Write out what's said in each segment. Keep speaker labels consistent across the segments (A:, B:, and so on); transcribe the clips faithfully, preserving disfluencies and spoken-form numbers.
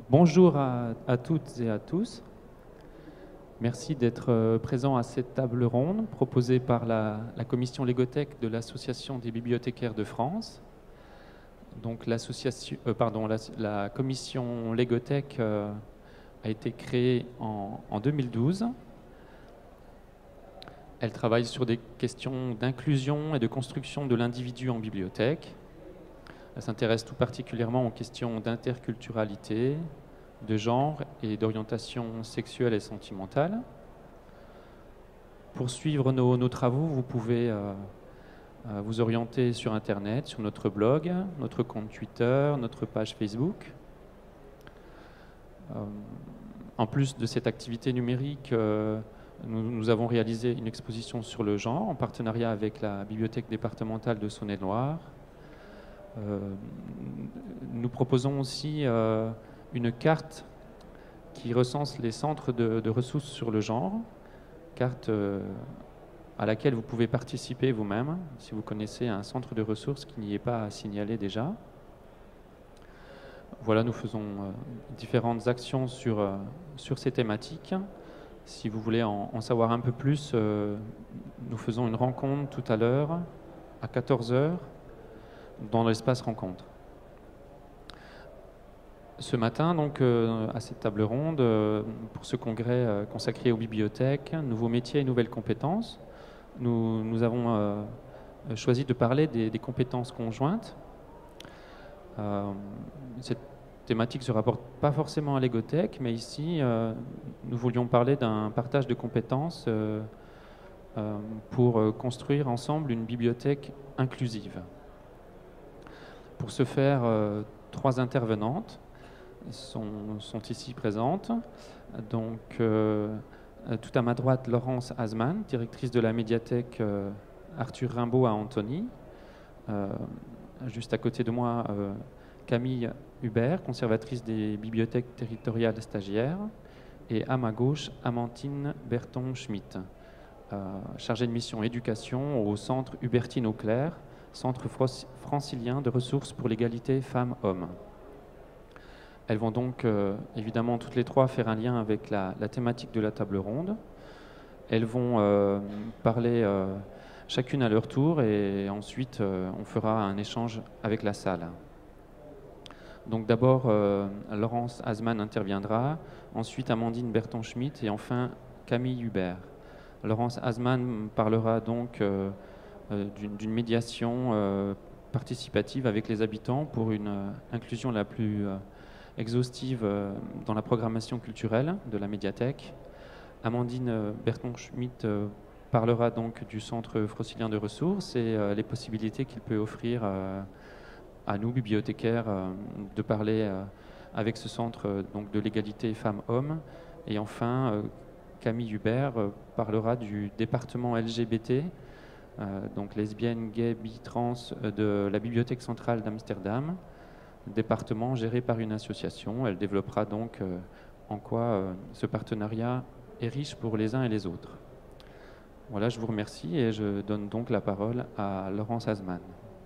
A: Bonjour à, à toutes et à tous. Merci d'être euh, présents à cette table ronde proposée par la, la commission Légothèque de l'Association des bibliothécaires de France. Donc l'association, euh, pardon, la, la commission Légothèque euh, a été créée en, en deux mille douze. Elle travaille sur des questions d'inclusion et de construction de l'individu en bibliothèque. Elle s'intéresse tout particulièrement aux questions d'interculturalité, de genre et d'orientation sexuelle et sentimentale. Pour suivre nos, nos travaux, vous pouvez euh, euh, vous orienter sur Internet, sur notre blog, notre compte Twitter, notre page Facebook. Euh, en plus de cette activité numérique, euh, nous, nous avons réalisé une exposition sur le genre en partenariat avec la Bibliothèque départementale de Saône-et-Loire. Euh, nous proposons aussi euh, une carte qui recense les centres de, de ressources sur le genre, carte euh, à laquelle vous pouvez participer vous-même si vous connaissez un centre de ressources qui n'y est pas signalé déjà. Voilà, nous faisons euh, différentes actions sur, euh, sur ces thématiques. Si vous voulez en, en savoir un peu plus, euh, nous faisons une rencontre tout à l'heure à quatorze heures dans l'espace rencontre. Ce matin, donc, euh, à cette table ronde, euh, pour ce congrès euh, consacré aux bibliothèques, nouveaux métiers et nouvelles compétences, nous, nous avons euh, choisi de parler des, des compétences conjointes. Euh, cette thématique ne se rapporte pas forcément à l'égothèque, mais ici, euh, nous voulions parler d'un partage de compétences euh, euh, pour euh, construire ensemble une bibliothèque inclusive. Pour ce faire, euh, trois intervenantes Sont, sont ici présentes. Donc, euh, tout à ma droite, Laurence Azman, directrice de la médiathèque euh, Arthur Rimbaud à Antony. Euh, juste à côté de moi, euh, Camille Hubert, conservatrice des bibliothèques territoriales stagiaires. Et à ma gauche, Amandine Berton-Schmitt, euh, chargée de mission éducation au centre Hubertine Auclair, centre francilien de ressources pour l'égalité femmes-hommes. Elles vont donc euh, évidemment toutes les trois faire un lien avec la, la thématique de la table ronde. Elles vont euh, parler euh, chacune à leur tour et ensuite euh, on fera un échange avec la salle. Donc d'abord, euh, Laurence Azman interviendra, ensuite Amandine Berton-Schmitt et enfin Camille Hubert. Laurence Azman parlera donc euh, euh, d'une médiation euh, participative avec les habitants pour une euh, inclusion la plus euh, exhaustive euh, dans la programmation culturelle de la médiathèque. Amandine Berton-Schmitt euh, parlera donc du centre francilien de ressources et euh, les possibilités qu'il peut offrir euh, à nous, bibliothécaires, euh, de parler euh, avec ce centre euh, donc de l'égalité femmes-hommes. Et enfin, euh, Camille Hubert euh, parlera du département L G B T, euh, donc lesbiennes, gays, bi, trans, euh, de la Bibliothèque centrale d'Amsterdam, département géré par une association. Elle développera donc euh, en quoi euh, ce partenariat est riche pour les uns et les autres. Voilà, je vous remercie et je donne donc la parole à Laurence Azman.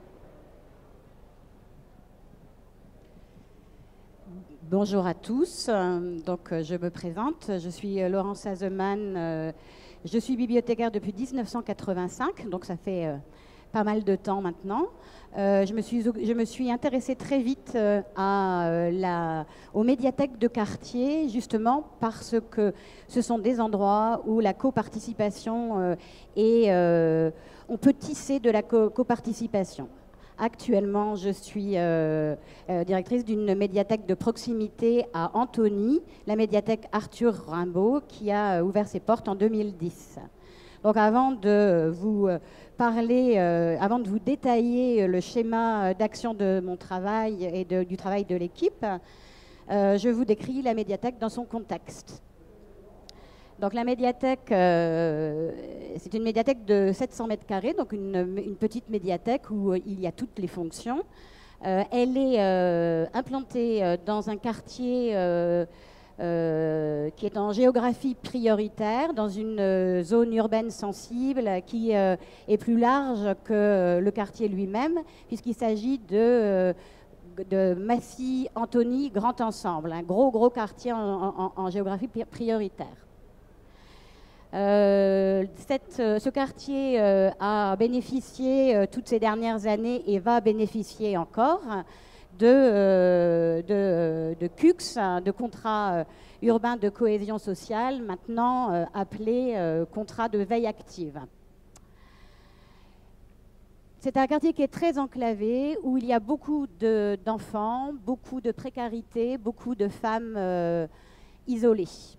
B: Bonjour à tous, donc je me présente, je suis Laurence Azman, je suis bibliothécaire depuis mille neuf cent quatre-vingt-cinq, donc ça fait euh, pas mal de temps maintenant. Euh, je, me suis, je me suis intéressée très vite euh, à, euh, la, aux médiathèques de quartier, justement parce que ce sont des endroits où la coparticipation euh, est, euh, on peut tisser de la co coparticipation. Actuellement, je suis euh, euh, directrice d'une médiathèque de proximité à Antony, la médiathèque Arthur Rimbaud, qui a ouvert ses portes en deux mille dix. Donc avant de vous parler, euh, avant de vous détailler le schéma d'action de mon travail et de, du travail de l'équipe, euh, je vous décris la médiathèque dans son contexte. Donc la médiathèque, euh, c'est une médiathèque de sept cents mètres carrés, donc une, une petite médiathèque où il y a toutes les fonctions. Euh, elle est euh, implantée dans un quartier euh, euh, qui est en géographie prioritaire, dans une euh, zone urbaine sensible qui euh, est plus large que le quartier lui-même, puisqu'il s'agit de... Euh, de Massy-Antony, Grand Ensemble, un gros, gros quartier en, en, en géographie prioritaire. Euh, cette, ce quartier euh, a bénéficié euh, toutes ces dernières années et va bénéficier encore de, euh, de, de C U X, de contrats euh, urbains de cohésion sociale, maintenant euh, appelés euh, contrats de veille active. C'est un quartier qui est très enclavé, où il y a beaucoup d'enfants, beaucoup de précarité, beaucoup de femmes euh, isolées.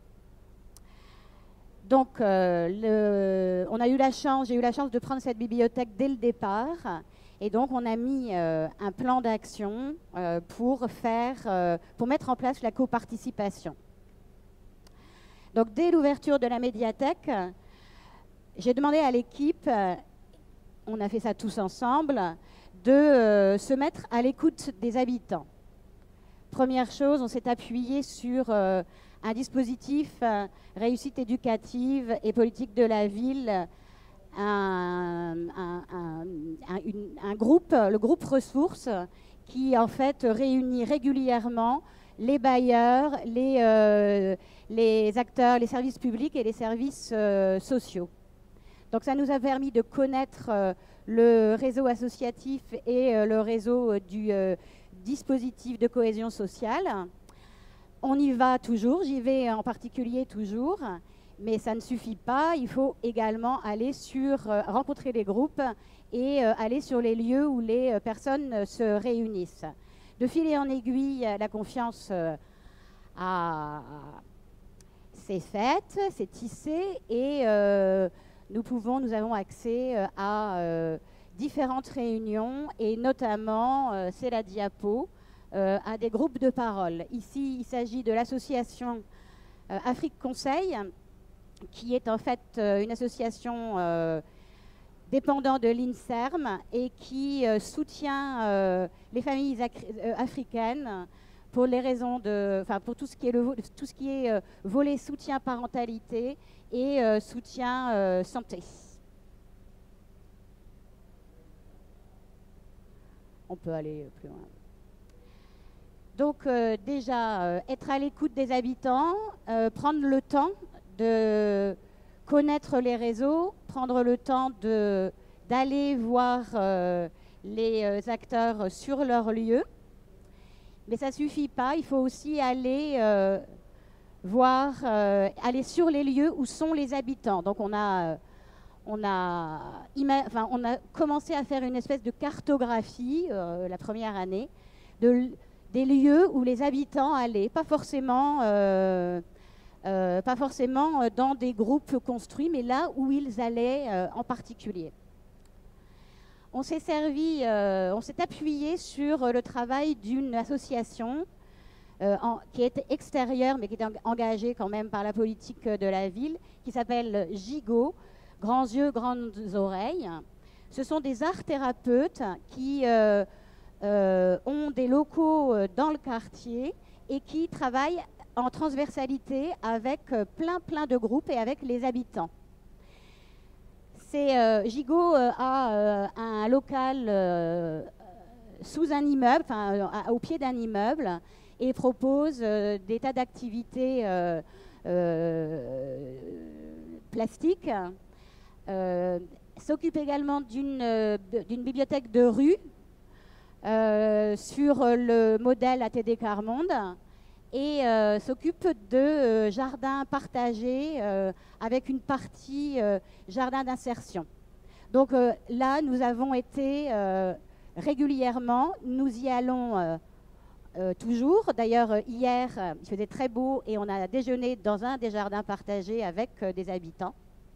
B: Donc, euh, le, on a eu la chance, j'ai eu la chance de prendre cette bibliothèque dès le départ, et donc on a mis euh, un plan d'action euh, pour faire, euh, pour mettre en place la coparticipation. Donc, dès l'ouverture de la médiathèque, j'ai demandé à l'équipe, euh, on a fait ça tous ensemble, de euh, se mettre à l'écoute des habitants. Première chose, on s'est appuyé sur euh, un dispositif euh, réussite éducative et politique de la ville, un, un, un, un, une, un groupe, le groupe ressources, qui en fait réunit régulièrement les bailleurs, les, euh, les acteurs, les services publics et les services euh, sociaux. Donc ça nous a permis de connaître euh, le réseau associatif et euh, le réseau euh, du euh, dispositif de cohésion sociale. On y va toujours, j'y vais en particulier toujours, mais ça ne suffit pas. Il faut également aller sur, euh, rencontrer les groupes et euh, aller sur les lieux où les euh, personnes euh, se réunissent. De fil en aiguille, la confiance euh, a... s'est faite, s'est tissée et euh, nous pouvons, nous avons accès euh, à euh, différentes réunions et notamment, euh, c'est la diapo, euh, à des groupes de parole. Ici, il s'agit de l'association euh, Afrique Conseil, qui est en fait euh, une association euh, dépendant de l'INSERM et qui euh, soutient euh, les familles euh, africaines pour les raisons de, enfin pour tout ce qui est le tout ce qui est euh, volet soutien parentalité et euh, soutien euh, santé. On peut aller plus loin. Donc euh, déjà, euh, être à l'écoute des habitants, euh, prendre le temps de connaître les réseaux, prendre le temps de, d'aller voir euh, les euh, acteurs sur leur lieu. Mais ça ne suffit pas, il faut aussi aller euh, voir, euh, aller sur les lieux où sont les habitants. Donc on a, on a, enfin, on a commencé à faire une espèce de cartographie euh, la première année de, des lieux où les habitants allaient, pas forcément, euh, euh, pas forcément dans des groupes construits, mais là où ils allaient euh, en particulier. On s'est servi, euh, on s'est appuyé sur le travail d'une association euh, en, qui est extérieure, mais qui est engagée quand même par la politique de la ville, qui s'appelle Gigot, Grands Yeux, Grandes Oreilles. Ce sont des art-thérapeutes qui euh, euh, ont des locaux dans le quartier et qui travaillent en transversalité avec plein, plein de groupes et avec les habitants. Euh, Gigot euh, a euh, un local euh, sous un immeuble, enfin au pied d'un immeuble, et propose euh, des tas d'activités euh, euh, plastiques. Euh, s'occupe également d'une euh, d'une bibliothèque de rue euh, sur le modèle A T D Carmonde. Et euh, s'occupe de euh, jardins partagés euh, avec une partie euh, jardin d'insertion. Donc euh, là, nous avons été euh, régulièrement, nous y allons euh, euh, toujours. D'ailleurs, hier, euh, il faisait très beau et on a déjeuné dans un des jardins partagés avec euh, des habitants.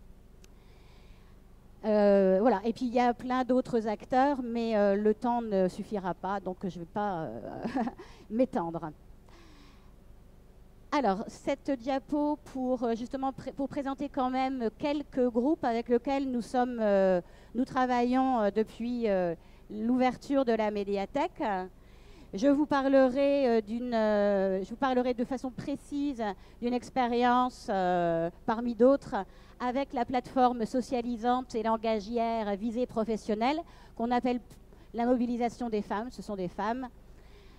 B: Euh, voilà. Et puis il y a plein d'autres acteurs, mais euh, le temps ne suffira pas, donc je ne vais pas euh, m'étendre. Alors, cette diapo pour justement pré pour présenter quand même quelques groupes avec lesquels nous sommes, euh, nous travaillons euh, depuis euh, l'ouverture de la médiathèque. Je vous parlerai euh, d'une, euh, je vous parlerai de façon précise d'une expérience euh, parmi d'autres avec la plateforme socialisante et langagière visée professionnelle qu'on appelle la mobilisation des femmes. Ce sont des femmes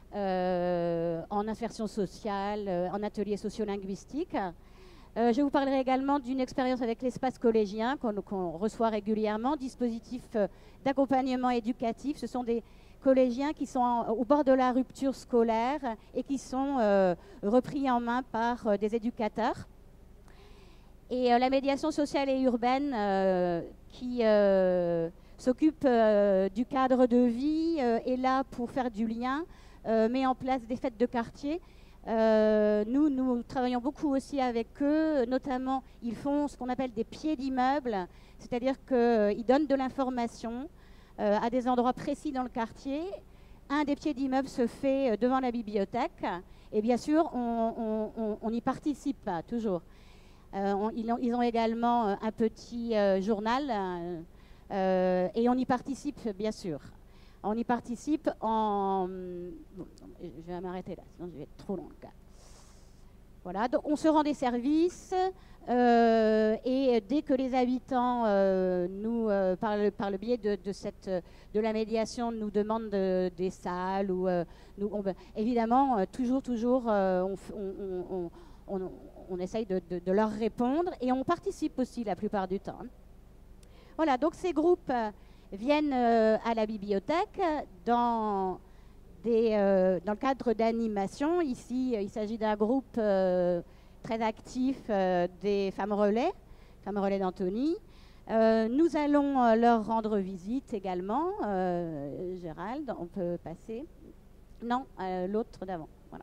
B: euh, en insertion sociale, euh, en atelier sociolinguistique. Euh, je vous parlerai également d'une expérience avec l'espace collégien qu'on qu'on reçoit régulièrement, dispositif euh, d'accompagnement éducatif. Ce sont des collégiens qui sont en, au bord de la rupture scolaire et qui sont euh, repris en main par euh, des éducateurs. Et euh, la médiation sociale et urbaine euh, qui euh, s'occupe euh, du cadre de vie euh, est là pour faire du lien, euh, met en place des fêtes de quartier. Euh, nous, nous travaillons beaucoup aussi avec eux, notamment ils font ce qu'on appelle des pieds d'immeubles, c'est-à-dire qu'ils euh, donnent de l'information euh, à des endroits précis dans le quartier. Un des pieds d'immeuble se fait euh, devant la bibliothèque et bien sûr on, on, on, on y participe toujours. Euh, on, ils, ont, ils ont également euh, un petit euh, journal euh, euh, et on y participe bien sûr. On y participe en... Bon, je vais m'arrêter là, sinon je vais être trop long. Voilà, donc on se rend des services euh, et dès que les habitants, euh, nous, euh, par, le, par le biais de, de, cette, de la médiation, nous demandent de, des salles, ou, euh, nous, on, évidemment, euh, toujours, toujours, euh, on, on, on, on, on essaye de, de, de leur répondre et on participe aussi la plupart du temps. Voilà, donc ces groupes viennent euh, à la bibliothèque dans, des, euh, dans le cadre d'animation. Ici, il s'agit d'un groupe euh, très actif euh, des femmes relais, femmes relais d'Antony. Euh, nous allons euh, leur rendre visite également. Euh, Gérald, on peut passer. Non, euh, l'autre d'avant. Voilà.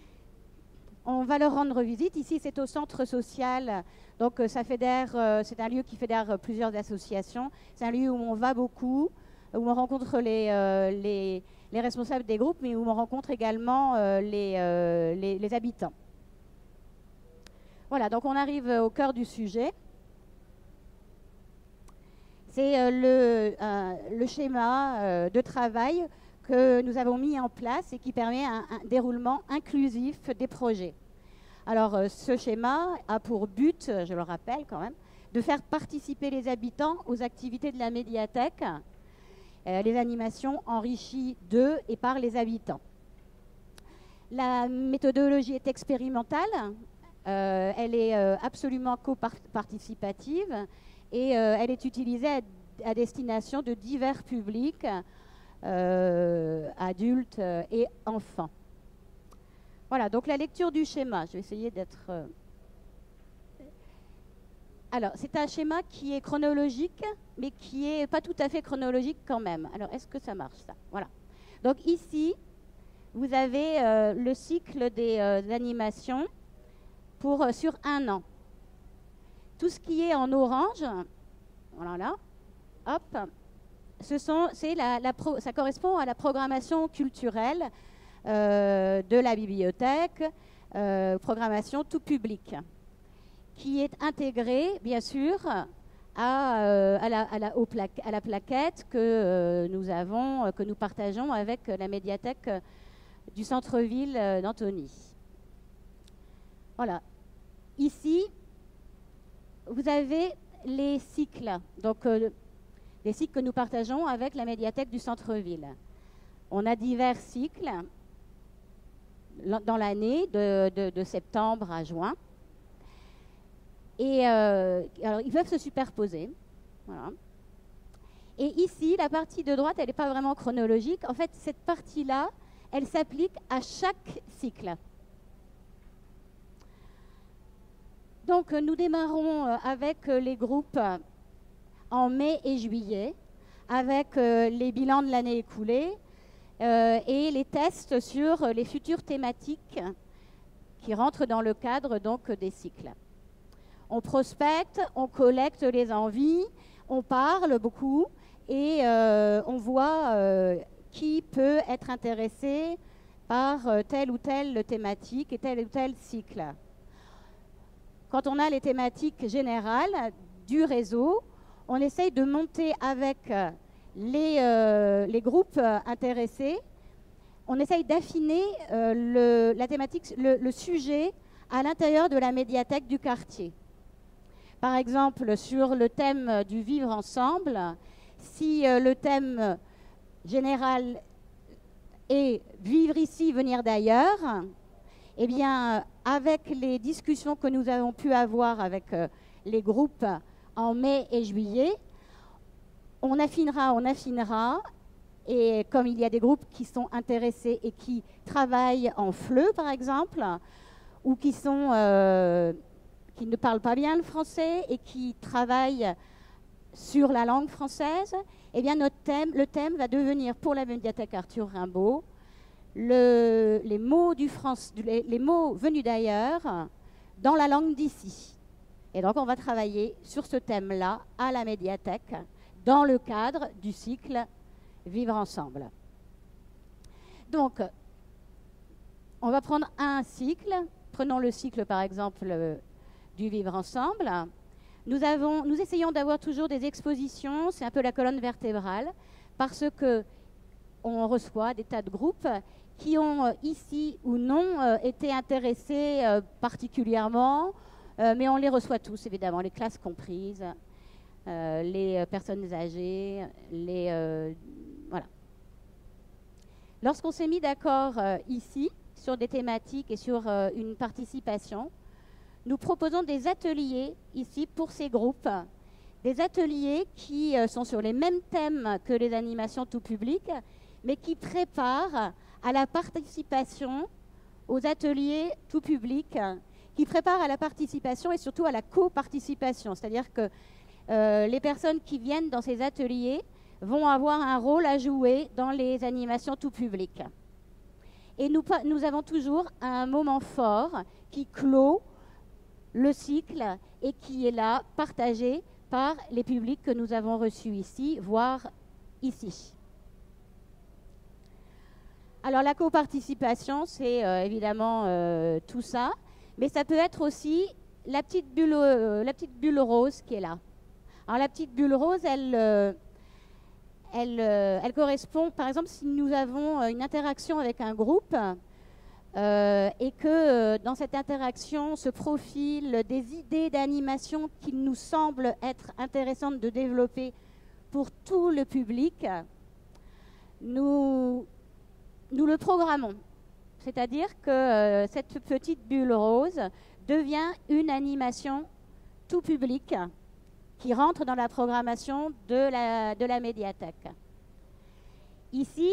B: On va leur rendre visite. Ici, c'est au centre social. Donc, ça fédère, euh, c'est un lieu qui fédère plusieurs associations. C'est un lieu où on va beaucoup, où on rencontre les, euh, les, les responsables des groupes, mais où on rencontre également euh, les, euh, les, les habitants. Voilà, donc on arrive au cœur du sujet. C'est euh, le, euh, le schéma euh, de travail que nous avons mis en place et qui permet un, un déroulement inclusif des projets. Alors, euh, ce schéma a pour but, je le rappelle quand même, de faire participer les habitants aux activités de la médiathèque, euh, les animations enrichies de et par les habitants. La méthodologie est expérimentale, euh, elle est euh, absolument co-participative et euh, elle est utilisée à, à destination de divers publics, euh, adultes et enfants. Voilà, donc la lecture du schéma, je vais essayer d'être... Euh... Alors, c'est un schéma qui est chronologique, mais qui n'est pas tout à fait chronologique quand même. Alors, est-ce que ça marche, ça? Voilà. Donc ici, vous avez euh, le cycle des euh, animations pour, euh, sur un an. Tout ce qui est en orange, voilà là, hop, ce sont, c'est la, la pro, ça correspond à la programmation culturelle Euh, de la bibliothèque, euh, programmation tout public, qui est intégrée, bien sûr, à, euh, à, la, à, la, au plaque, à la plaquette que euh, nous avons, euh, que nous partageons avec la médiathèque euh, du centre-ville euh, d'Antony. Voilà. Ici, vous avez les cycles, donc euh, les cycles que nous partageons avec la médiathèque du centre-ville. On a divers cycles dans l'année, de, de, de septembre à juin. Et euh, alors, ils peuvent se superposer. Voilà. Et ici, la partie de droite, elle n'est pas vraiment chronologique. En fait, cette partie-là, elle s'applique à chaque cycle. Donc, nous démarrons avec les groupes en mai et juillet, avec les bilans de l'année écoulée, Euh, et les tests sur les futures thématiques qui rentrent dans le cadre donc des cycles. On prospecte, on collecte les envies, on parle beaucoup et euh, on voit euh, qui peut être intéressé par euh, telle ou telle thématique et tel ou tel cycle. Quand on a les thématiques générales du réseau, on essaye de monter avec Les, euh, les groupes euh, intéressés, on essaye d'affiner euh, le, la thématique, le, le sujet à l'intérieur de la médiathèque du quartier. Par exemple, sur le thème du vivre ensemble, si euh, le thème général est vivre ici venir d'ailleurs, eh bien, avec les discussions que nous avons pu avoir avec euh, les groupes en mai et juillet, on affinera, on affinera. Et comme il y a des groupes qui sont intéressés et qui travaillent en F L E, par exemple, ou qui, sont, euh, qui ne parlent pas bien le français et qui travaillent sur la langue française, eh bien notre thème, le thème va devenir pour la médiathèque Arthur Rimbaud le, les, mots du France, les, les mots venus d'ailleurs dans la langue d'ici. Et donc on va travailler sur ce thème-là à la médiathèque dans le cadre du cycle Vivre ensemble. Donc, on va prendre un cycle. Prenons le cycle, par exemple, euh, du Vivre ensemble. Nous, avons, nous essayons d'avoir toujours des expositions, c'est un peu la colonne vertébrale, parce que on reçoit des tas de groupes qui ont, euh, ici ou non, euh, été intéressés euh, particulièrement, euh, mais on les reçoit tous, évidemment, les classes comprises, euh, les euh, personnes âgées, les... Euh, Voilà. Lorsqu'on s'est mis d'accord euh, ici sur des thématiques et sur euh, une participation, nous proposons des ateliers ici pour ces groupes, des ateliers qui euh, sont sur les mêmes thèmes que les animations tout public, mais qui préparent à la participation aux ateliers tout public, qui préparent à la participation et surtout à la coparticipation, c'est-à-dire que euh, les personnes qui viennent dans ces ateliers vont avoir un rôle à jouer dans les animations tout public. Et nous, nous avons toujours un moment fort qui clôt le cycle et qui est là, partagé par les publics que nous avons reçus ici, voire ici. Alors la coparticipation, c'est euh, évidemment euh, tout ça, mais ça peut être aussi la petite bulle, euh, la petite bulle rose qui est là. Alors la petite bulle rose, elle... Euh, Elle, euh, elle correspond, par exemple, si nous avons euh, une interaction avec un groupe euh, et que euh, dans cette interaction se profilent des idées d'animation qui nous semblent être intéressantes de développer pour tout le public, nous, nous le programmons. C'est-à-dire que euh, cette petite bulle rose devient une animation tout public qui rentre dans la programmation de la, de la médiathèque. Ici,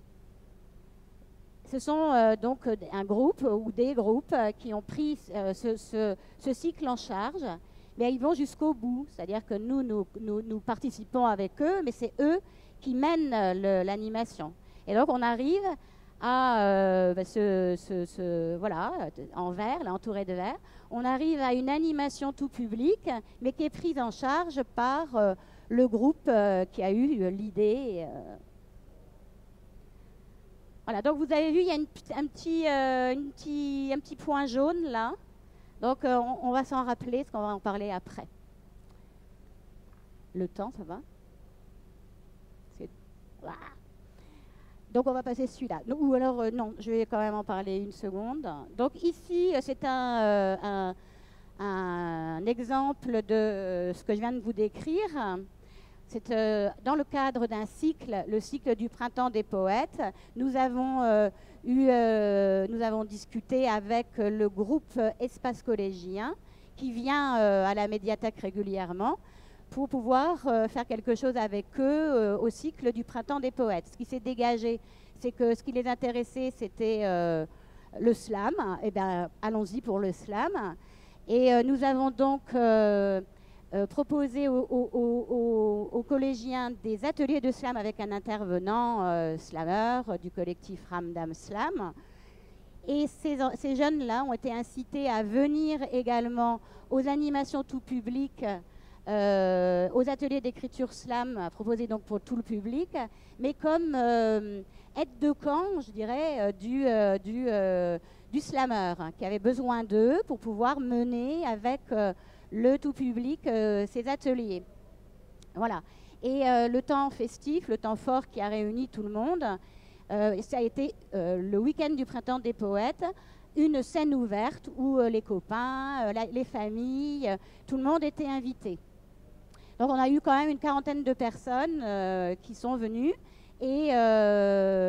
B: ce sont euh, donc un groupe ou des groupes euh, qui ont pris euh, ce, ce, ce cycle en charge, mais ils vont jusqu'au bout. C'est-à-dire que nous, nous, nous, nous participons avec eux, mais c'est eux qui mènent l'animation. Et donc, on arrive à euh, bah, ce, ce, ce, voilà, en vert, là, entouré de vert, on arrive à une animation tout public, mais qui est prise en charge par euh, le groupe euh, qui a eu euh, l'idée. Euh. Voilà, donc vous avez vu, il y a une, un, petit, euh, une petit, un petit point jaune là. Donc euh, on, on va s'en rappeler, parce qu'on va en parler après. Le temps, ça va? Voilà. Donc on va passer celui-là. Ou alors, euh, non, je vais quand même en parler une seconde. Donc ici, c'est un, euh, un, un exemple de euh, ce que je viens de vous décrire. C'est euh, dans le cadre d'un cycle, le cycle du Printemps des poètes. Nous avons, euh, eu, euh, nous avons discuté avec le groupe Espace Collégien qui vient euh, à la médiathèque régulièrement pour pouvoir euh, faire quelque chose avec eux euh, au cycle du Printemps des poètes. Ce qui s'est dégagé, c'est que ce qui les intéressait, c'était euh, le slam. Eh bien, allons-y pour le slam. Et euh, nous avons donc euh, euh, proposé aux, aux, aux, aux collégiens des ateliers de slam avec un intervenant euh, slammer euh, du collectif Ramdam Slam. Et ces, ces jeunes-là ont été incités à venir également aux animations tout public, Euh, aux ateliers d'écriture slam proposés donc pour tout le public, mais comme euh, aide de camp, je dirais, euh, du, euh, du, euh, du slammer, hein, qui avait besoin d'eux pour pouvoir mener avec euh, le tout public euh, ces ateliers. Voilà. Et euh, le temps festif, le temps fort qui a réuni tout le monde, euh, ça a été euh, le week-end du Printemps des poètes, une scène ouverte où euh, les copains, euh, la, les familles, euh, tout le monde était invité. Donc on a eu quand même une quarantaine de personnes euh, qui sont venues et euh,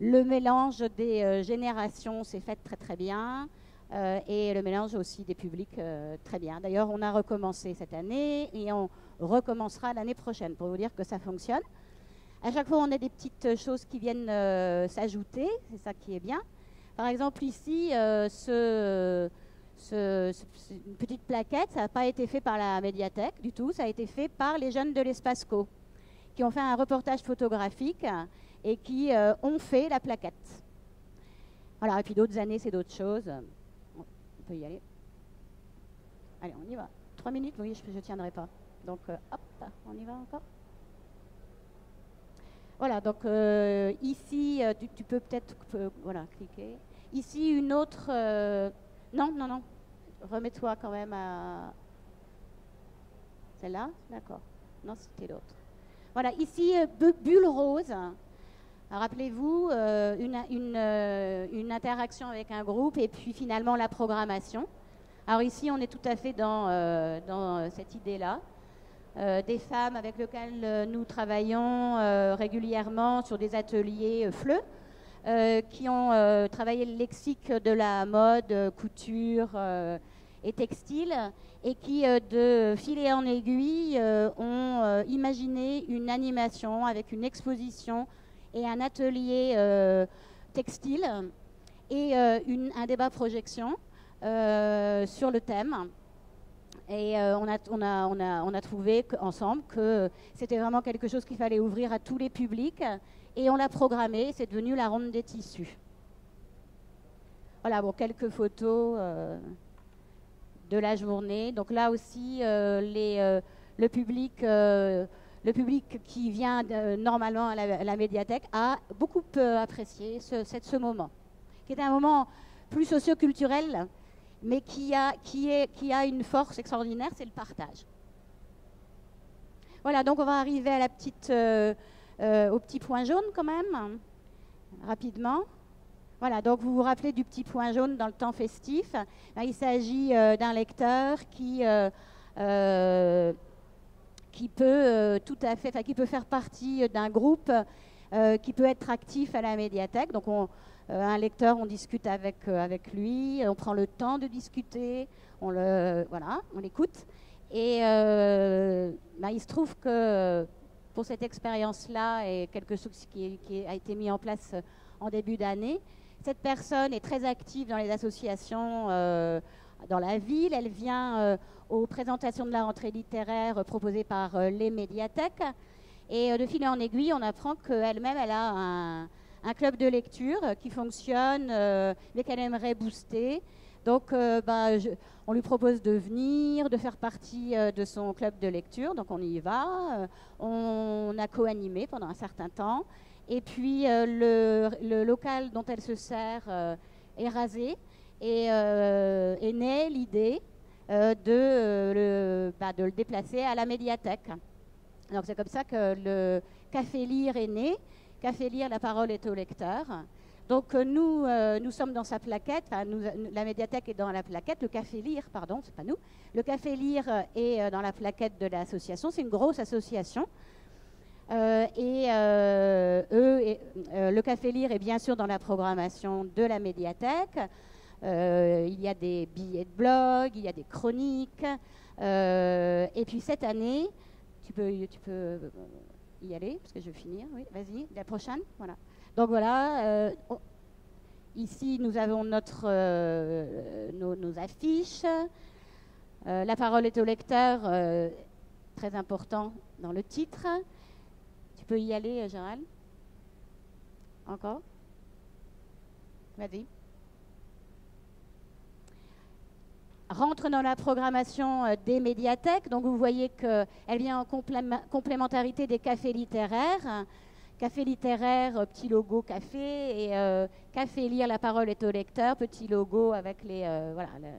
B: Le mélange des euh, générations s'est fait très très bien. Euh, et le mélange aussi des publics euh, très bien. D'ailleurs, on a recommencé cette année et on recommencera l'année prochaine pour vous dire que ça fonctionne. À chaque fois, on a des petites choses qui viennent euh, s'ajouter, c'est ça qui est bien. Par exemple, ici, euh, ce, ce, ce, une petite plaquette, ça n'a pas été fait par la médiathèque du tout, ça a été fait par les jeunes de l'Espasco qui ont fait un reportage photographique et qui euh, ont fait la plaquette. Voilà, et puis d'autres années, c'est d'autres choses. On peut y aller. Allez, on y va. Trois minutes, oui, je ne tiendrai pas. Donc, euh, hop, on y va encore. Voilà, donc euh, ici, euh, tu, tu peux peut-être euh, voilà, cliquer. Ici, une autre... Euh, non, non, non. Remets-toi quand même à... Celle-là? D'accord. Non, c'était l'autre. Voilà, ici, euh, bulle rose. Rappelez-vous, euh, une, une, euh, une interaction avec un groupe et puis finalement la programmation. Alors ici, on est tout à fait dans, euh, dans cette idée-là. Euh, des femmes avec lesquelles euh, nous travaillons euh, régulièrement sur des ateliers euh, F L E, euh, qui ont euh, travaillé le lexique de la mode, euh, couture euh, et textile, et qui, euh, de fil en aiguille, euh, ont euh, imaginé une animation avec une exposition et un atelier euh, textile et euh, une, un débat projection euh, sur le thème. Et euh, on, a, on, a, on, a, on a trouvé que, ensemble que c'était vraiment quelque chose qu'il fallait ouvrir à tous les publics. Et on l'a programmé, c'est devenu la ronde des tissus. Voilà, bon, quelques photos euh, de la journée. Donc là aussi, euh, les, euh, le public... Euh, Le public qui vient de, normalement à la, à la médiathèque a beaucoup euh, apprécié ce, cette, ce moment, qui est un moment plus socio-culturel, mais qui a, qui, est, qui a une force extraordinaire, c'est le partage. Voilà, donc on va arriver à la petite, euh, euh, au petit point jaune quand même, rapidement. Voilà, donc vous vous rappelez du petit point jaune dans le temps festif. Là, il s'agit euh, d'un lecteur qui... Euh, euh, qui peut euh, tout à fait, enfin qui peut faire partie d'un groupe euh, qui peut être actif à la médiathèque. Donc on, euh, un lecteur, on discute avec euh, avec lui, on prend le temps de discuter, on le voilà, on l'écoute. Et euh, ben, il se trouve que pour cette expérience-là et quelque chose qui, qui a été mis en place en début d'année, cette personne est très active dans les associations euh, dans la ville. Elle vient euh, aux présentations de la rentrée littéraire euh, proposées par euh, les médiathèques. Et euh, de fil en aiguille, on apprend qu'elle-même, elle a un, un club de lecture euh, qui fonctionne, euh, mais qu'elle aimerait booster. Donc, euh, bah, je, on lui propose de venir, de faire partie euh, de son club de lecture. Donc, on y va. Euh, on a co-animé pendant un certain temps. Et puis, euh, le, le local dont elle se sert euh, est rasé. Et euh, est née l'idée euh, de, euh, le, bah, de le déplacer à la médiathèque. Donc c'est comme ça que le Café Lire est né. Café Lire, la parole est au lecteur. Donc euh, nous, euh, nous sommes dans sa plaquette, nous, la médiathèque est dans la plaquette, le Café Lire, pardon, c'est pas nous. Le Café Lire est euh, dans la plaquette de l'association, c'est une grosse association. Euh, et euh, eux, et, euh, le Café Lire est bien sûr dans la programmation de la médiathèque. Euh, il y a des billets de blog, il y a des chroniques. Euh, et puis cette année, tu peux, tu peux y aller, parce que je vais finir. Oui, vas-y, la prochaine. Voilà. Donc voilà, euh, oh, ici nous avons notre, euh, nos, nos affiches. Euh, la parole est au lecteur, euh, très important dans le titre. Tu peux y aller, Gérald? Encore? Vas-y. Rentre dans la programmation euh, des médiathèques. Donc vous voyez qu'elle vient en complémentarité des cafés littéraires. Café littéraire, euh, petit logo café, et euh, Café Lire, la parole est au lecteur, petit logo avec les... Euh, voilà. Le...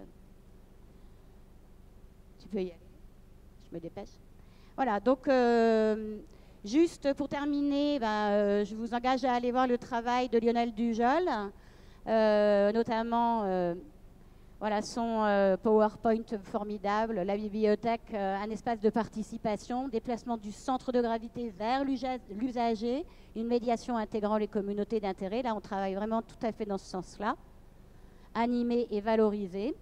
B: Tu peux y aller. Je me dépêche. Voilà, donc euh, juste pour terminer, ben, euh, je vous engage à aller voir le travail de Lionel Dujol, euh, notamment... Euh, Voilà, son euh, PowerPoint formidable, la bibliothèque, euh, un espace de participation, déplacement du centre de gravité vers l'usager, une médiation intégrant les communautés d'intérêt. Là, on travaille vraiment tout à fait dans ce sens-là. Animer et valoriser.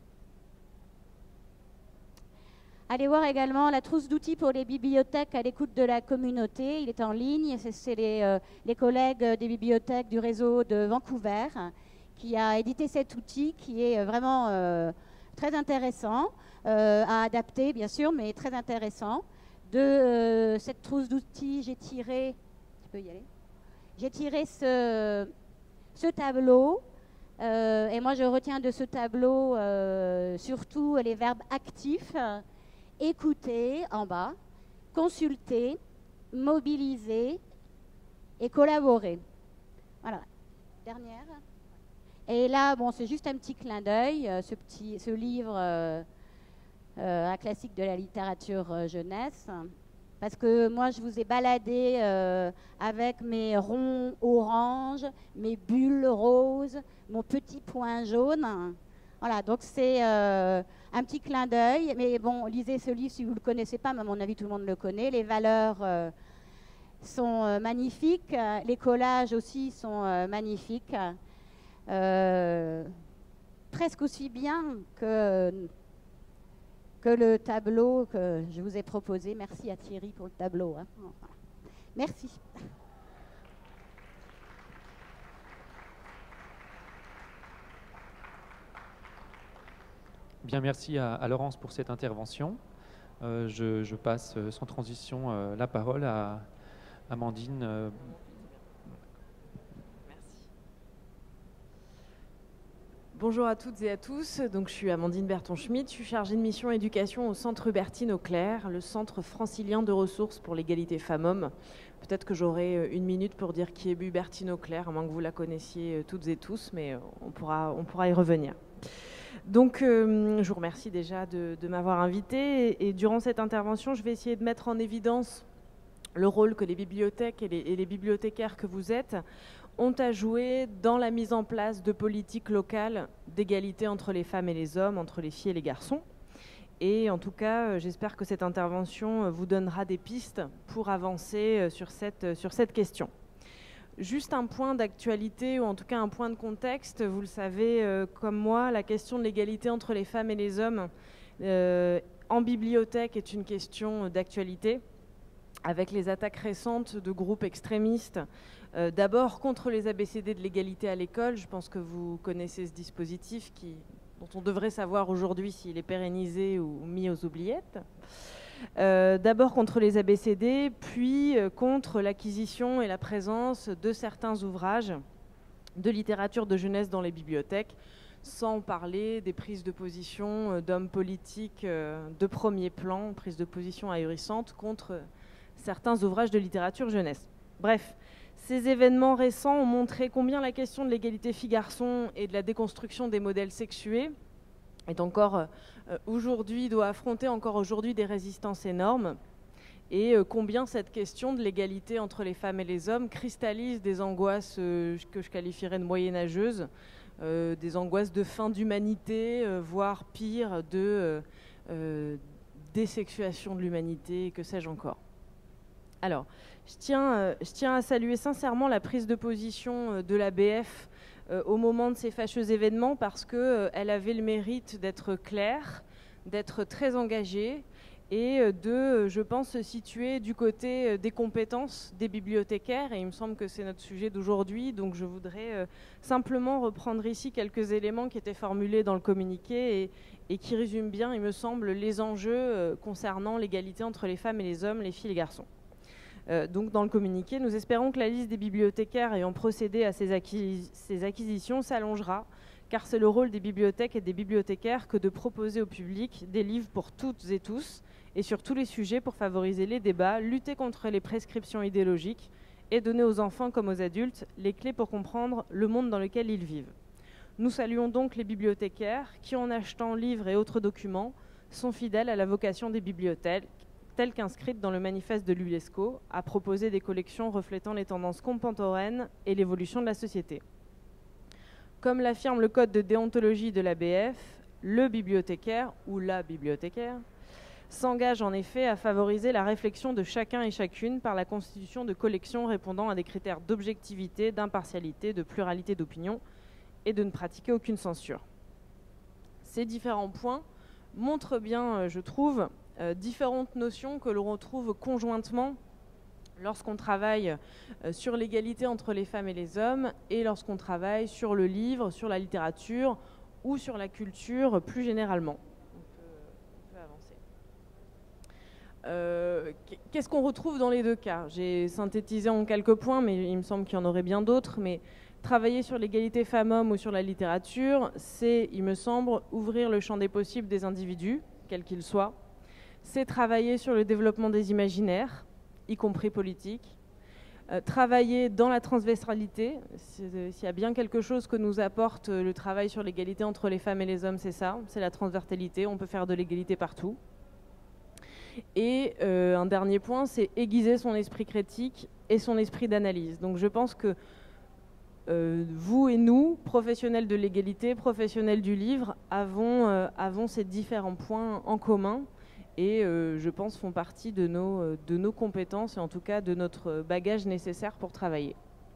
B: Allez voir également la trousse d'outils pour les bibliothèques à l'écoute de la communauté. Il est en ligne, c'est les, euh, les collègues des bibliothèques du réseau de Vancouver qui a édité cet outil qui est vraiment euh, très intéressant, euh, à adapter bien sûr, mais très intéressant. De euh, cette trousse d'outils, j'ai tiré, tu peux y aller, j'ai tiré ce, ce tableau, euh, et moi je retiens de ce tableau euh, surtout les verbes actifs, écouter en bas, consulter, mobiliser et collaborer. Voilà, dernière. Et là, bon, c'est juste un petit clin d'œil, euh, ce, petit, ce livre, euh, euh, un classique de la littérature euh, jeunesse, parce que moi, je vous ai baladé euh, avec mes ronds orange, mes bulles roses, mon petit point jaune. Voilà, donc c'est euh, un petit clin d'œil, mais bon, lisez ce livre si vous ne le connaissez pas, mais à mon avis, tout le monde le connaît. Les valeurs euh, sont euh, magnifiques, les collages aussi sont euh, magnifiques. Euh, presque aussi bien que, que le tableau que je vous ai proposé. Merci à Thierry pour le tableau. Hein. Voilà. Merci.
A: Bien, merci à, à Laurence pour cette intervention. Euh, je, je passe euh, sans transition euh, la parole à Amandine. Euh,
C: Bonjour à toutes et à tous, donc je suis Amandine Berton-Schmidt, je suis chargée de mission éducation au Centre Hubertine Auclair, le centre francilien de ressources pour l'égalité femmes-hommes. Peut-être que j'aurai une minute pour dire qui est Hubertine Auclair, à moins que vous la connaissiez toutes et tous, mais on pourra, on pourra y revenir. Donc euh, je vous remercie déjà de, de m'avoir invitée et, et durant cette intervention, je vais essayer de mettre en évidence le rôle que les bibliothèques et les, et les bibliothécaires que vous êtes ont à jouer dans la mise en place de politiques locales d'égalité entre les femmes et les hommes, entre les filles et les garçons. Et en tout cas, j'espère que cette intervention vous donnera des pistes pour avancer sur cette, sur cette question. Juste un point d'actualité, ou en tout cas un point de contexte. Vous le savez, euh, comme moi, la question de l'égalité entre les femmes et les hommes euh, en bibliothèque est une question d'actualité, avec les attaques récentes de groupes extrémistes, euh, d'abord contre les A B C D de l'égalité à l'école. Je pense que vous connaissez ce dispositif qui, dont on devrait savoir aujourd'hui s'il est pérennisé ou mis aux oubliettes. Euh, d'abord contre les A B C D, puis euh, contre l'acquisition et la présence de certains ouvrages de littérature de jeunesse dans les bibliothèques, sans parler des prises de position euh, d'hommes politiques euh, de premier plan, prises de position ahurissantes contre euh, certains ouvrages de littérature jeunesse. Bref, ces événements récents ont montré combien la question de l'égalité filles-garçons et de la déconstruction des modèles sexués est encore euh, aujourd'hui, doit affronter encore aujourd'hui des résistances énormes, et euh, combien cette question de l'égalité entre les femmes et les hommes cristallise des angoisses euh, que je qualifierais de moyenâgeuses, euh, des angoisses de fin d'humanité, euh, voire pire, de euh, euh, désexuation de l'humanité, que sais-je encore. Alors, je tiens, euh, je tiens à saluer sincèrement la prise de position euh, de l'A B F euh, au moment de ces fâcheux événements, parce qu'elle euh, avait le mérite d'être claire, d'être très engagée et euh, de, euh, je pense, se situer du côté euh, des compétences des bibliothécaires. Et il me semble que c'est notre sujet d'aujourd'hui, donc je voudrais euh, simplement reprendre ici quelques éléments qui étaient formulés dans le communiqué et, et qui résument bien, il me semble, les enjeux euh, concernant l'égalité entre les femmes et les hommes, les filles et les garçons. Euh, donc dans le communiqué, nous espérons que la liste des bibliothécaires ayant procédé à ces, acquis ces acquisitions s'allongera, car c'est le rôle des bibliothèques et des bibliothécaires que de proposer au public des livres pour toutes et tous, et sur tous les sujets pour favoriser les débats, lutter contre les prescriptions idéologiques et donner aux enfants comme aux adultes les clés pour comprendre le monde dans lequel ils vivent. Nous saluons donc les bibliothécaires qui, en achetant livres et autres documents, sont fidèles à la vocation des bibliothèques, telle qu'inscrite dans le manifeste de l'UNESCO, à proposer des collections reflétant les tendances contemporaines et l'évolution de la société. Comme l'affirme le code de déontologie de l'A B F, le bibliothécaire ou la bibliothécaire s'engage en effet à favoriser la réflexion de chacun et chacune par la constitution de collections répondant à des critères d'objectivité, d'impartialité, de pluralité d'opinion et de ne pratiquer aucune censure. Ces différents points montrent bien, je trouve, euh, différentes notions que l'on retrouve conjointement lorsqu'on travaille euh, sur l'égalité entre les femmes et les hommes et lorsqu'on travaille sur le livre, sur la littérature ou sur la culture plus généralement. Euh, Qu'est-ce qu'on retrouve dans les deux cas? J'ai synthétisé en quelques points, mais il me semble qu'il y en aurait bien d'autres. Mais travailler sur l'égalité femmes-hommes ou sur la littérature, c'est, il me semble, ouvrir le champ des possibles des individus, quels qu'ils soient. C'est travailler sur le développement des imaginaires, y compris politiques. Euh, travailler dans la transversalité. S'il y a bien quelque chose que nous apporte le travail sur l'égalité entre les femmes et les hommes, c'est ça, c'est la transversalité. On peut faire de l'égalité partout. Et euh, un dernier point, c'est aiguiser son esprit critique et son esprit d'analyse. Donc je pense que euh, vous et nous, professionnels de l'égalité, professionnels du livre, avons, euh, avons ces différents points en commun et euh, je pense font partie de nos, de nos compétences et en tout cas de notre bagage nécessaire pour travailler.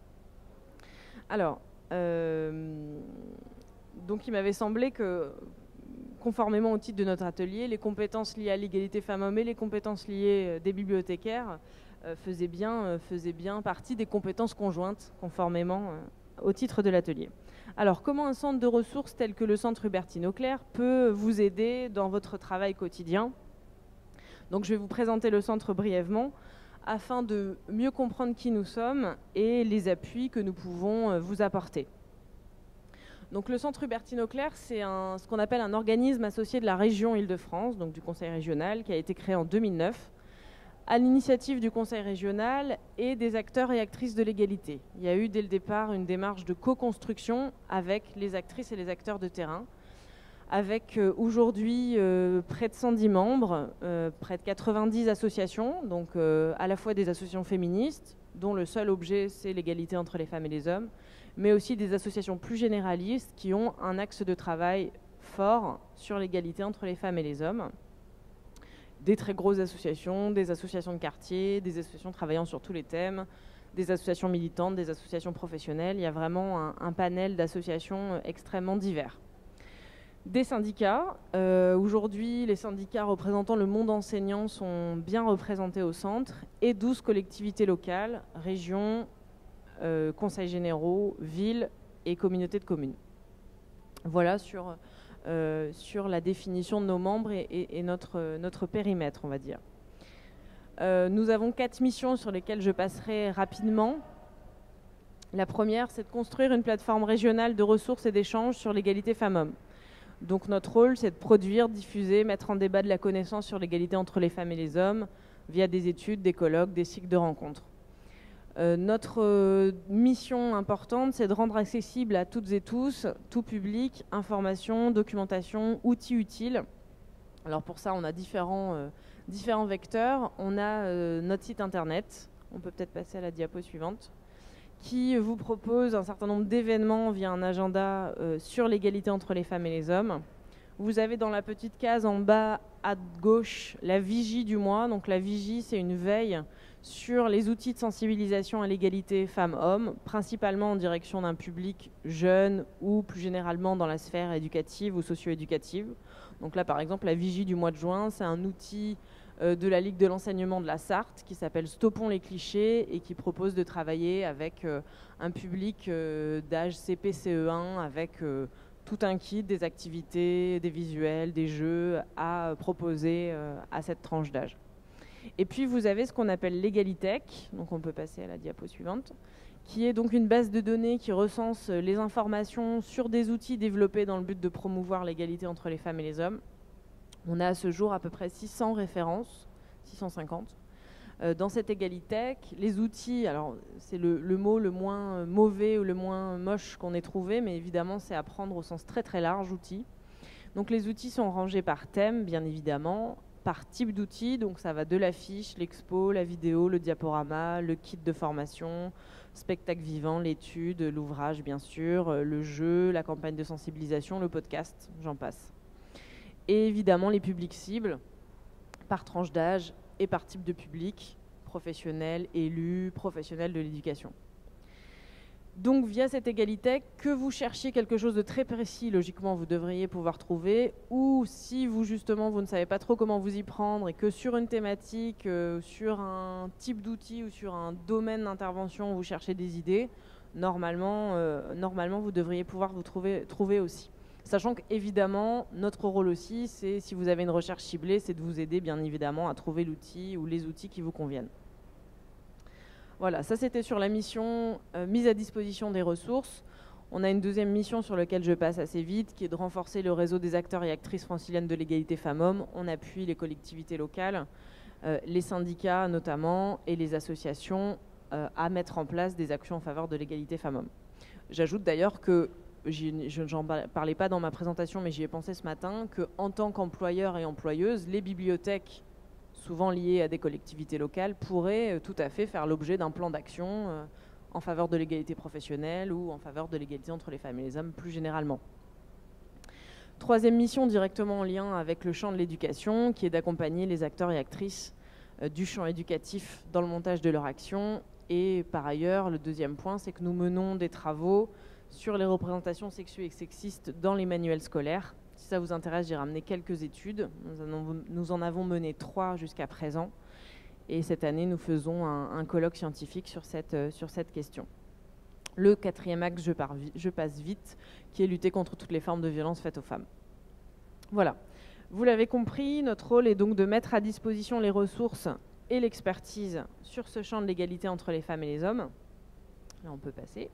C: Alors, euh, donc il m'avait semblé que conformément au titre de notre atelier, les compétences liées à l'égalité femmes-hommes et les compétences liées des bibliothécaires euh, faisaient, bien, euh, faisaient bien partie des compétences conjointes, conformément euh, au titre de l'atelier. Alors, comment un centre de ressources tel que le Centre Hubertine Auclair peut vous aider dans votre travail quotidien? Donc, je vais vous présenter le centre brièvement, afin de mieux comprendre qui nous sommes et les appuis que nous pouvons euh, vous apporter. Donc le Centre Hubertine Auclair, c'est ce qu'on appelle un organisme associé de la région Île-de-France, donc du Conseil régional, qui a été créé en deux mille neuf, à l'initiative du Conseil régional et des acteurs et actrices de l'égalité. Il y a eu dès le départ une démarche de co-construction avec les actrices et les acteurs de terrain, avec euh, aujourd'hui euh, près de cent dix membres, euh, près de quatre-vingt-dix associations, donc euh, à la fois des associations féministes, dont le seul objet c'est l'égalité entre les femmes et les hommes, mais aussi des associations plus généralistes qui ont un axe de travail fort sur l'égalité entre les femmes et les hommes. Des très grosses associations, des associations de quartier, des associations travaillant sur tous les thèmes, des associations militantes, des associations professionnelles. Il y a vraiment un, un panel d'associations extrêmement divers. Des syndicats. Euh, aujourd'hui, les syndicats représentant le monde enseignant sont bien représentés au centre et douze collectivités locales, régions, Euh, conseils généraux, villes et communautés de communes. Voilà sur, euh, sur la définition de nos membres et, et, et notre, notre périmètre, on va dire. Euh, nous avons quatre missions sur lesquelles je passerai rapidement. La première, c'est de construire une plateforme régionale de ressources et d'échanges sur l'égalité femmes-hommes. Donc notre rôle, c'est de produire, diffuser, mettre en débat de la connaissance sur l'égalité entre les femmes et les hommes via des études, des colloques, des cycles de rencontres. Euh, notre euh, mission importante, c'est de rendre accessible à toutes et tous, tout public, information, documentation, outils utiles. Alors pour ça, on a différents, euh, différents vecteurs. On a euh, notre site internet, on peut peut-être passer à la diapo suivante, qui vous propose un certain nombre d'événements via un agenda euh, sur l'égalité entre les femmes et les hommes. Vous avez dans la petite case en bas à gauche la vigie du mois. Donc la vigie, c'est une veille sur les outils de sensibilisation à l'égalité femmes-hommes, principalement en direction d'un public jeune ou plus généralement dans la sphère éducative ou socio-éducative. Donc là, par exemple, la vigie du mois de juin, c'est un outil euh, de la Ligue de l'enseignement de la Sarthe qui s'appelle Stoppons les clichés et qui propose de travailler avec euh, un public euh, d'âge C P C E un avec euh, tout un kit, des activités, des visuels, des jeux à proposer euh, à cette tranche d'âge. Et puis vous avez ce qu'on appelle l'Egalitech, donc on peut passer à la diapo suivante, qui est donc une base de données qui recense les informations sur des outils développés dans le but de promouvoir l'égalité entre les femmes et les hommes. On a à ce jour à peu près six cents références, six cent cinquante. Euh, dans cette Egalitech, les outils, alors c'est le, le mot le moins mauvais ou le moins moche qu'on ait trouvé, mais évidemment c'est à prendre au sens très très large, outils. Donc les outils sont rangés par thème, bien évidemment, par type d'outils, donc ça va de l'affiche, l'expo, la vidéo, le diaporama, le kit de formation, spectacle vivant, l'étude, l'ouvrage bien sûr, le jeu, la campagne de sensibilisation, le podcast, j'en passe. et évidemment les publics cibles, par tranche d'âge et par type de public, professionnels, élus, professionnels de l'éducation. Donc via cette égalité, que vous cherchiez quelque chose de très précis, logiquement vous devriez pouvoir trouver, ou si vous justement vous ne savez pas trop comment vous y prendre et que sur une thématique, euh, sur un type d'outil ou sur un domaine d'intervention vous cherchez des idées, normalement, euh, normalement vous devriez pouvoir vous trouver, trouver aussi. Sachant qu'évidemment, notre rôle aussi, c'est si vous avez une recherche ciblée, c'est de vous aider bien évidemment à trouver l'outil ou les outils qui vous conviennent. Voilà, ça c'était sur la mission euh, mise à disposition des ressources. On a une deuxième mission sur laquelle je passe assez vite, qui est de renforcer le réseau des acteurs et actrices franciliennes de l'égalité femmes-hommes. On appuie les collectivités locales, euh, les syndicats notamment, et les associations euh, à mettre en place des actions en faveur de l'égalité femmes-hommes. J'ajoute d'ailleurs que, je n'en parlais pas dans ma présentation, mais j'y ai pensé ce matin, qu'en tant qu'employeur et employeuse, les bibliothèques souvent liées à des collectivités locales, pourraient tout à fait faire l'objet d'un plan d'action en faveur de l'égalité professionnelle ou en faveur de l'égalité entre les femmes et les hommes plus généralement. Troisième mission directement en lien avec le champ de l'éducation, qui est d'accompagner les acteurs et actrices du champ éducatif dans le montage de leur action. Et par ailleurs, le deuxième point, c'est que nous menons des travaux sur les représentations sexuées et sexistes dans les manuels scolaires. Si ça vous intéresse, j'ai ramené quelques études. Nous en avons, nous en avons mené trois jusqu'à présent. Et cette année, nous faisons un, un colloque scientifique sur cette, euh, sur cette question. Le quatrième axe, je, pars, je passe vite, qui est lutter contre toutes les formes de violence faites aux femmes. Voilà. Vous l'avez compris, notre rôle est donc de mettre à disposition les ressources et l'expertise sur ce champ de l'égalité entre les femmes et les hommes. Là, on peut passer.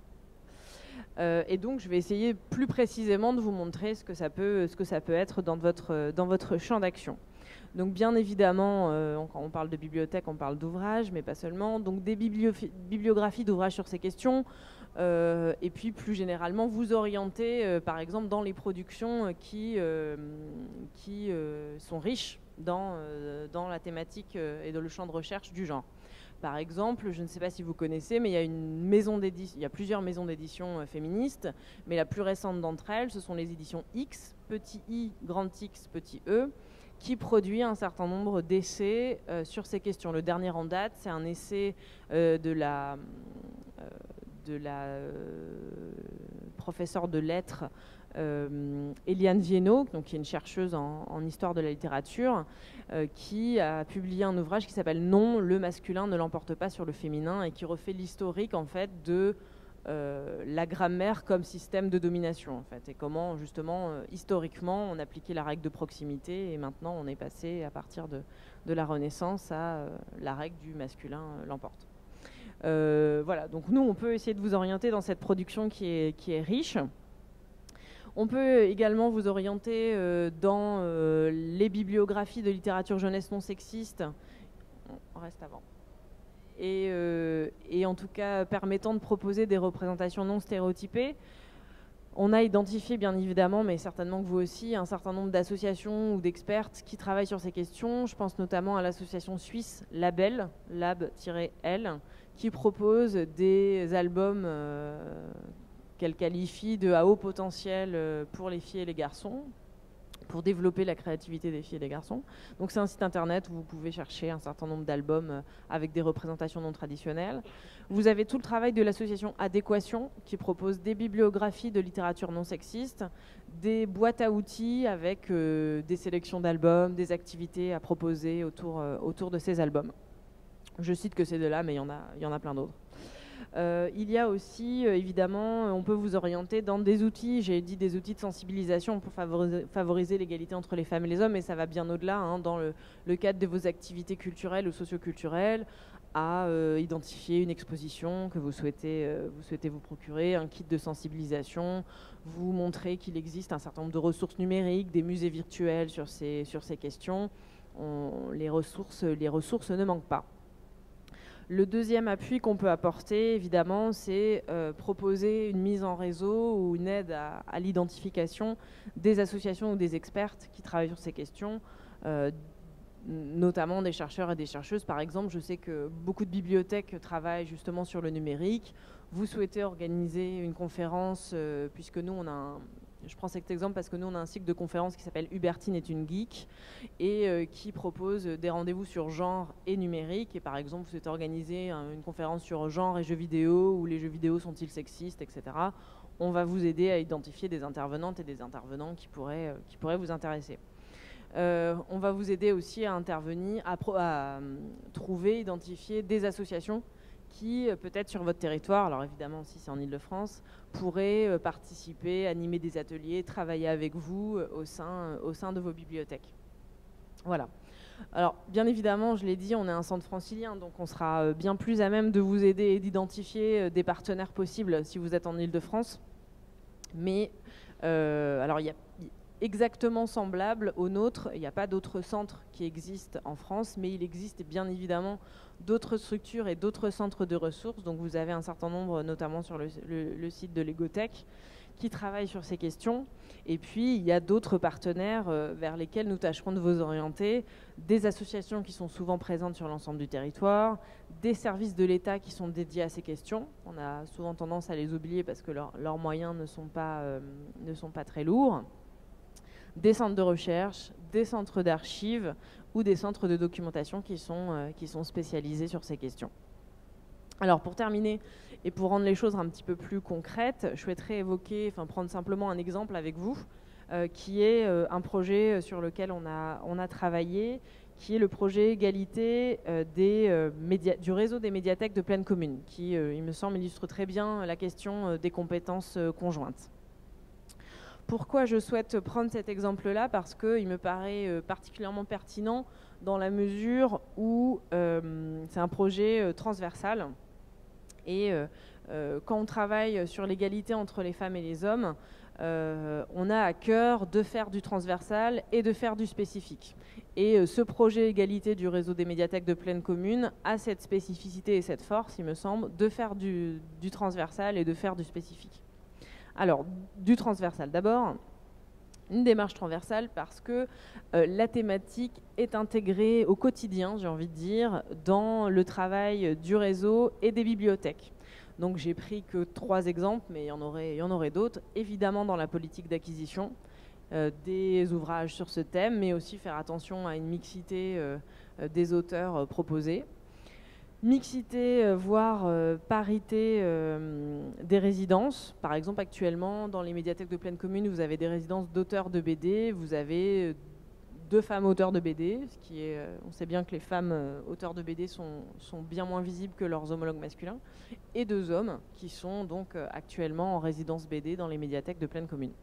C: Euh, et donc, je vais essayer plus précisément de vous montrer ce que ça peut, ce que ça peut être dans votre, dans votre champ d'action. Donc, bien évidemment, euh, quand on parle de bibliothèque, on parle d'ouvrages, mais pas seulement. Donc, des bibliographies d'ouvrages sur ces questions. Euh, et puis, plus généralement, vous orienter, euh, par exemple, dans les productions qui, euh, qui euh, sont riches dans, euh, dans la thématique euh, et dans le champ de recherche du genre. Par exemple, je ne sais pas si vous connaissez, mais il y a, une maison d'édition, il y a plusieurs maisons d'édition euh, féministes, mais la plus récente d'entre elles, ce sont les éditions X, petit i, grand X, petit e, qui produit un certain nombre d'essais euh, sur ces questions. Le dernier en date, c'est un essai euh, de la, euh, de la euh, professeure de lettres Euh, Eliane Viennot, donc, qui est une chercheuse en, en histoire de la littérature, euh, qui a publié un ouvrage qui s'appelle « Non, le masculin ne l'emporte pas sur le féminin » et qui refait l'historique en fait, de euh, la grammaire comme système de domination en fait, et comment justement euh, historiquement on appliquait la règle de proximité et maintenant on est passé à partir de, de la Renaissance à euh, la règle du masculin euh, l'emporte. Euh, voilà, donc nous on peut essayer de vous orienter dans cette production qui est, qui est riche. On peut également vous orienter euh, dans euh, les bibliographies de littérature jeunesse non sexiste. On reste avant. Et, euh, et en tout cas permettant de proposer des représentations non stéréotypées. On a identifié bien évidemment, mais certainement que vous aussi, un certain nombre d'associations ou d'expertes qui travaillent sur ces questions. Je pense notamment à l'association suisse Label, lab-l, qui propose des albums euh, qu'elle qualifie de à haut potentiel pour les filles et les garçons, pour développer la créativité des filles et des garçons. Donc c'est un site internet où vous pouvez chercher un certain nombre d'albums avec des représentations non traditionnelles. Vous avez tout le travail de l'association Adéquation qui propose des bibliographies de littérature non sexiste, des boîtes à outils avec euh, des sélections d'albums, des activités à proposer autour, euh, autour de ces albums. Je cite que ces deux-là, mais il y en a, il y en a plein d'autres. Euh, il y a aussi, euh, évidemment, on peut vous orienter dans des outils, j'ai dit des outils de sensibilisation pour favoriser, favoriser l'égalité entre les femmes et les hommes, et ça va bien au-delà, hein, dans le, le cadre de vos activités culturelles ou socioculturelles, à euh, identifier une exposition que vous souhaitez, euh, vous souhaitez vous procurer, un kit de sensibilisation, vous montrer qu'il existe un certain nombre de ressources numériques, des musées virtuels sur ces, sur ces questions. On, les, ressources, les ressources ne manquent pas. Le deuxième appui qu'on peut apporter, évidemment, c'est euh, proposer une mise en réseau ou une aide à, à l'identification des associations ou des expertes qui travaillent sur ces questions, euh, notamment des chercheurs et des chercheuses. Par exemple, je sais que beaucoup de bibliothèques travaillent justement sur le numérique. Vous souhaitez organiser une conférence, euh, puisque nous, on a un, je prends cet exemple parce que nous, on a un cycle de conférences qui s'appelle Hubertine est une geek et euh, qui propose des rendez-vous sur genre et numérique. Et par exemple, vous souhaitez organiser un, une conférence sur genre et jeux vidéo, ou les jeux vidéo sont-ils sexistes, et cetera. On va vous aider à identifier des intervenantes et des intervenants qui pourraient, euh, qui pourraient vous intéresser. Euh, on va vous aider aussi à intervenir, à, pro, à euh, trouver, identifier des associations qui, euh, peut-être sur votre territoire, alors évidemment si c'est en Île-de-France, pourraient euh, participer, animer des ateliers, travailler avec vous euh, au sein, euh, au sein de vos bibliothèques. Voilà. Alors, bien évidemment, je l'ai dit, on est un centre francilien, donc on sera euh, bien plus à même de vous aider et d'identifier euh, des partenaires possibles si vous êtes en Île-de-France. Mais, euh, alors, il y a exactement semblable au nôtre. Il n'y a pas d'autres centres qui existent en France, mais il existe bien évidemment d'autres structures et d'autres centres de ressources. Donc vous avez un certain nombre, notamment sur le, le, le site de l'Egotech, qui travaillent sur ces questions. Et puis il y a d'autres partenaires euh, vers lesquels nous tâcherons de vous orienter, des associations qui sont souvent présentes sur l'ensemble du territoire, des services de l'État qui sont dédiés à ces questions. On a souvent tendance à les oublier parce que leur, leurs moyens ne sont pas, euh, ne sont pas très lourds. Des centres de recherche, des centres d'archives ou des centres de documentation qui sont, euh, qui sont spécialisés sur ces questions. Alors pour terminer et pour rendre les choses un petit peu plus concrètes, je souhaiterais évoquer, enfin prendre simplement un exemple avec vous, euh, qui est euh, un projet sur lequel on a, on a travaillé, qui est le projet égalité euh, des, euh, média- du réseau des médiathèques de pleine commune, qui, euh, il me semble, illustre très bien la question euh, des compétences euh, conjointes. Pourquoi je souhaite prendre cet exemple-là? Parce qu'il me paraît euh, particulièrement pertinent dans la mesure où euh, c'est un projet euh, transversal. Et euh, euh, quand on travaille sur l'égalité entre les femmes et les hommes, euh, on a à cœur de faire du transversal et de faire du spécifique. Et euh, ce projet égalité du réseau des médiathèques de pleine commune a cette spécificité et cette force, il me semble, de faire du, du transversal et de faire du spécifique. Alors, du transversal d'abord, une démarche transversale parce que euh, la thématique est intégrée au quotidien, j'ai envie de dire, dans le travail du réseau et des bibliothèques. Donc j'ai pris que trois exemples, mais il y en aurait, il y en aurait d'autres. Évidemment dans la politique d'acquisition, euh, des ouvrages sur ce thème, mais aussi faire attention à une mixité euh, des auteurs euh, proposés. Mixité, euh, voire euh, parité euh, des résidences. Par exemple, actuellement, dans les médiathèques de pleine commune, vous avez des résidences d'auteurs de B D, vous avez euh, deux femmes auteurs de B D, ce qui est, euh, on sait bien que les femmes euh, auteurs de B D sont, sont bien moins visibles que leurs homologues masculins, et deux hommes qui sont donc euh, actuellement en résidence B D dans les médiathèques de pleine commune.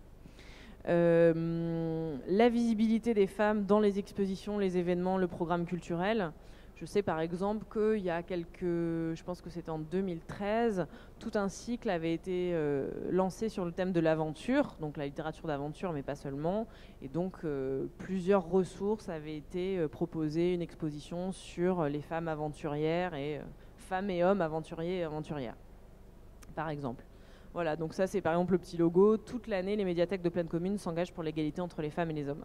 C: Euh, la visibilité des femmes dans les expositions, les événements, le programme culturel. Je sais par exemple qu'il y a quelques, je pense que c'était en deux mille treize, tout un cycle avait été euh, lancé sur le thème de l'aventure, donc la littérature d'aventure, mais pas seulement. Et donc euh, plusieurs ressources avaient été euh, proposées, une exposition sur les femmes aventurières et euh, femmes et hommes aventuriers et aventurières, par exemple. Voilà, donc ça c'est par exemple le petit logo. Toute l'année, les médiathèques de pleine commune s'engagent pour l'égalité entre les femmes et les hommes.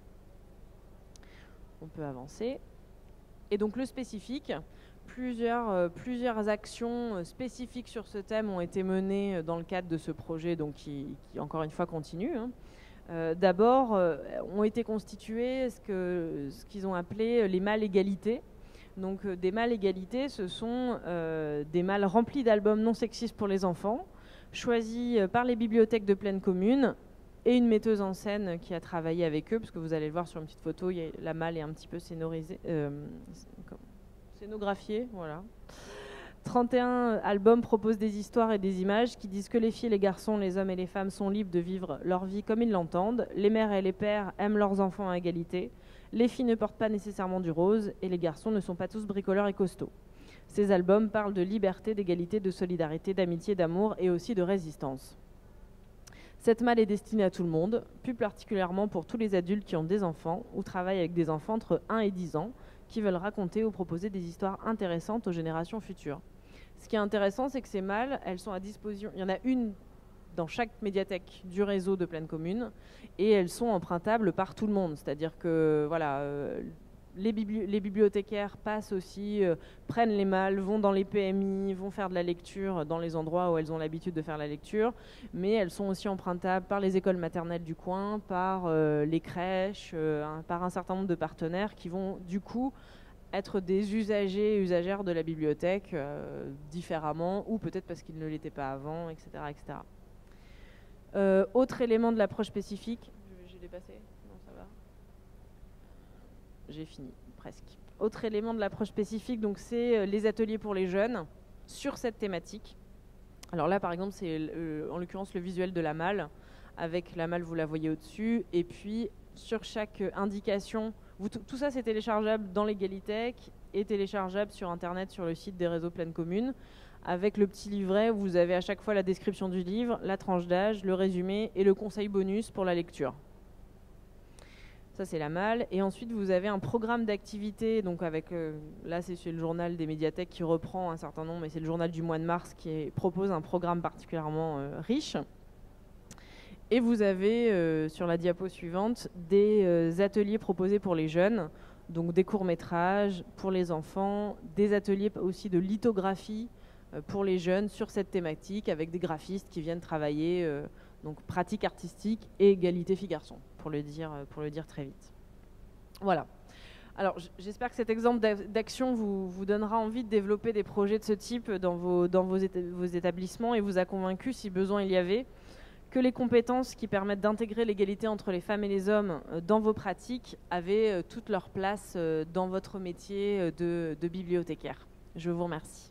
C: On peut avancer. Et donc le spécifique, plusieurs, euh, plusieurs actions euh, spécifiques sur ce thème ont été menées euh, dans le cadre de ce projet, donc qui, qui encore une fois continue. Hein. Euh, D'abord, euh, ont été constituées ce que, ce qu'ils ont appelé les malles égalité. Donc euh, des malles égalité, ce sont euh, des malles remplis d'albums non sexistes pour les enfants, choisis euh, par les bibliothèques de pleine commune, et une metteuse en scène qui a travaillé avec eux, parce que vous allez le voir sur une petite photo, il y a, la malle est un petit peu scénorisée, euh, scénographiée, voilà. trente et un albums proposent des histoires et des images qui disent que les filles, les garçons, les hommes et les femmes sont libres de vivre leur vie comme ils l'entendent, les mères et les pères aiment leurs enfants à égalité, les filles ne portent pas nécessairement du rose, et les garçons ne sont pas tous bricoleurs et costauds. Ces albums parlent de liberté, d'égalité, de solidarité, d'amitié, d'amour et aussi de résistance. Cette malle est destinée à tout le monde, plus particulièrement pour tous les adultes qui ont des enfants ou travaillent avec des enfants entre un et dix ans, qui veulent raconter ou proposer des histoires intéressantes aux générations futures. Ce qui est intéressant, c'est que ces malles, elles sont à disposition. Il y en a une dans chaque médiathèque du réseau de pleine commune, et elles sont empruntables par tout le monde. C'est-à-dire que voilà, euh, les, bibli les bibliothécaires passent aussi, euh, prennent les malles, vont dans les P M I, vont faire de la lecture dans les endroits où elles ont l'habitude de faire la lecture, mais elles sont aussi empruntables par les écoles maternelles du coin, par euh, les crèches, euh, un, par un certain nombre de partenaires qui vont du coup être des usagers et usagères de la bibliothèque euh, différemment, ou peut-être parce qu'ils ne l'étaient pas avant, et cetera et cetera. Euh, autre élément de l'approche spécifique, j'ai dépassé ? Non, ça va. J'ai fini, presque. Autre élément de l'approche spécifique, donc c'est les ateliers pour les jeunes sur cette thématique. Alors là, par exemple, c'est euh, en l'occurrence le visuel de la malle. Avec la malle, vous la voyez au-dessus. Et puis, sur chaque indication, vous, tout ça, c'est téléchargeable dans l'Égalitech et téléchargeable sur Internet, sur le site des réseaux Pleine Commune. Avec le petit livret, où vous avez à chaque fois la description du livre, la tranche d'âge, le résumé et le conseil bonus pour la lecture. Ça, c'est la malle. Et ensuite, vous avez un programme d'activité. Donc, avec euh, là, c'est le journal des médiathèques qui reprend un certain nombre, mais c'est le journal du mois de mars qui est, propose un programme particulièrement euh, riche. Et vous avez, euh, sur la diapo suivante, des euh, ateliers proposés pour les jeunes. Donc, des courts-métrages pour les enfants, des ateliers aussi de lithographie euh, pour les jeunes sur cette thématique, avec des graphistes qui viennent travailler euh, donc pratique artistique et égalité filles-garçons, pour le dire, pour le dire très vite. Voilà. Alors, j'espère que cet exemple d'action vous, vous donnera envie de développer des projets de ce type dans vos, dans vos, éta vos établissements et vous a convaincu, si besoin il y avait, que les compétences qui permettent d'intégrer l'égalité entre les femmes et les hommes dans vos pratiques avaient toute leur place dans votre métier de, de bibliothécaire. Je vous remercie.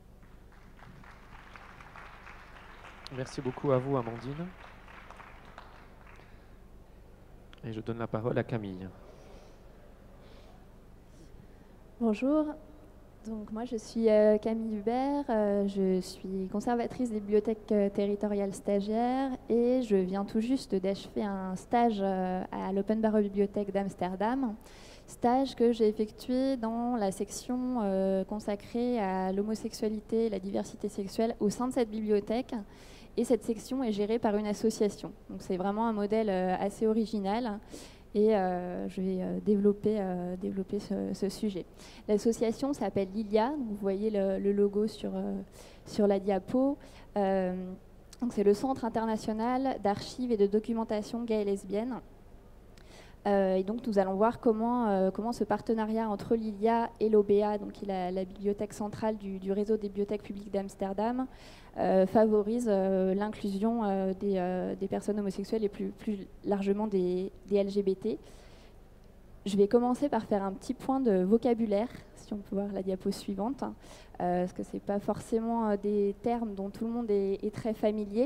A: Merci beaucoup à vous, Amandine. Et je donne la parole à Camille.
D: Bonjour, donc moi je suis euh, Camille Hubert, euh, je suis conservatrice des bibliothèques euh, territoriales stagiaires et je viens tout juste d'achever un stage euh, à l'Open Barre Bibliothèque d'Amsterdam, stage que j'ai effectué dans la section euh, consacrée à l'homosexualité et la diversité sexuelle au sein de cette bibliothèque. Et cette section est gérée par une association. Donc c'est vraiment un modèle euh, assez original et euh, je vais euh, développer, euh, développer ce, ce sujet. L'association s'appelle Lilia, donc vous voyez le, le logo sur, euh, sur la diapo. Euh, c'est le Centre international d'archives et de documentation gay et lesbienne. Euh, et donc nous allons voir comment, euh, comment ce partenariat entre Lilia et l'O B A, donc qui est la, la bibliothèque centrale du, du réseau des bibliothèques publiques d'Amsterdam, euh, favorise euh, l'inclusion euh, des, euh, des personnes homosexuelles et plus, plus largement des, des L G B T. Je vais commencer par faire un petit point de vocabulaire, si on peut voir la diapo suivante, euh, parce que ce n'est pas forcément euh, des termes dont tout le monde est, est très familier.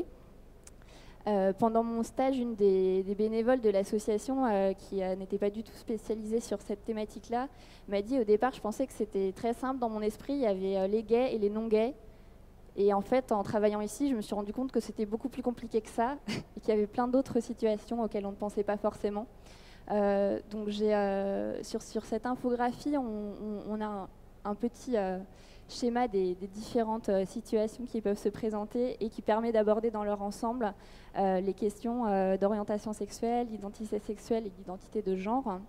D: Euh, pendant mon stage, une des, des bénévoles de l'association, euh, qui euh, n'était pas du tout spécialisée sur cette thématique-là, m'a dit au départ, je pensais que c'était très simple. Dans mon esprit, il y avait euh, les gays et les non-gays. Et en fait, en travaillant ici, je me suis rendu compte que c'était beaucoup plus compliqué que ça et qu'il y avait plein d'autres situations auxquelles on ne pensait pas forcément. Euh, donc, j'ai, euh, sur, sur cette infographie, on, on, on a un, un petit... Euh, schéma des, des différentes euh, situations qui peuvent se présenter et qui permet d'aborder dans leur ensemble euh, les questions euh, d'orientation sexuelle, d'identité sexuelle et d'identité de genre.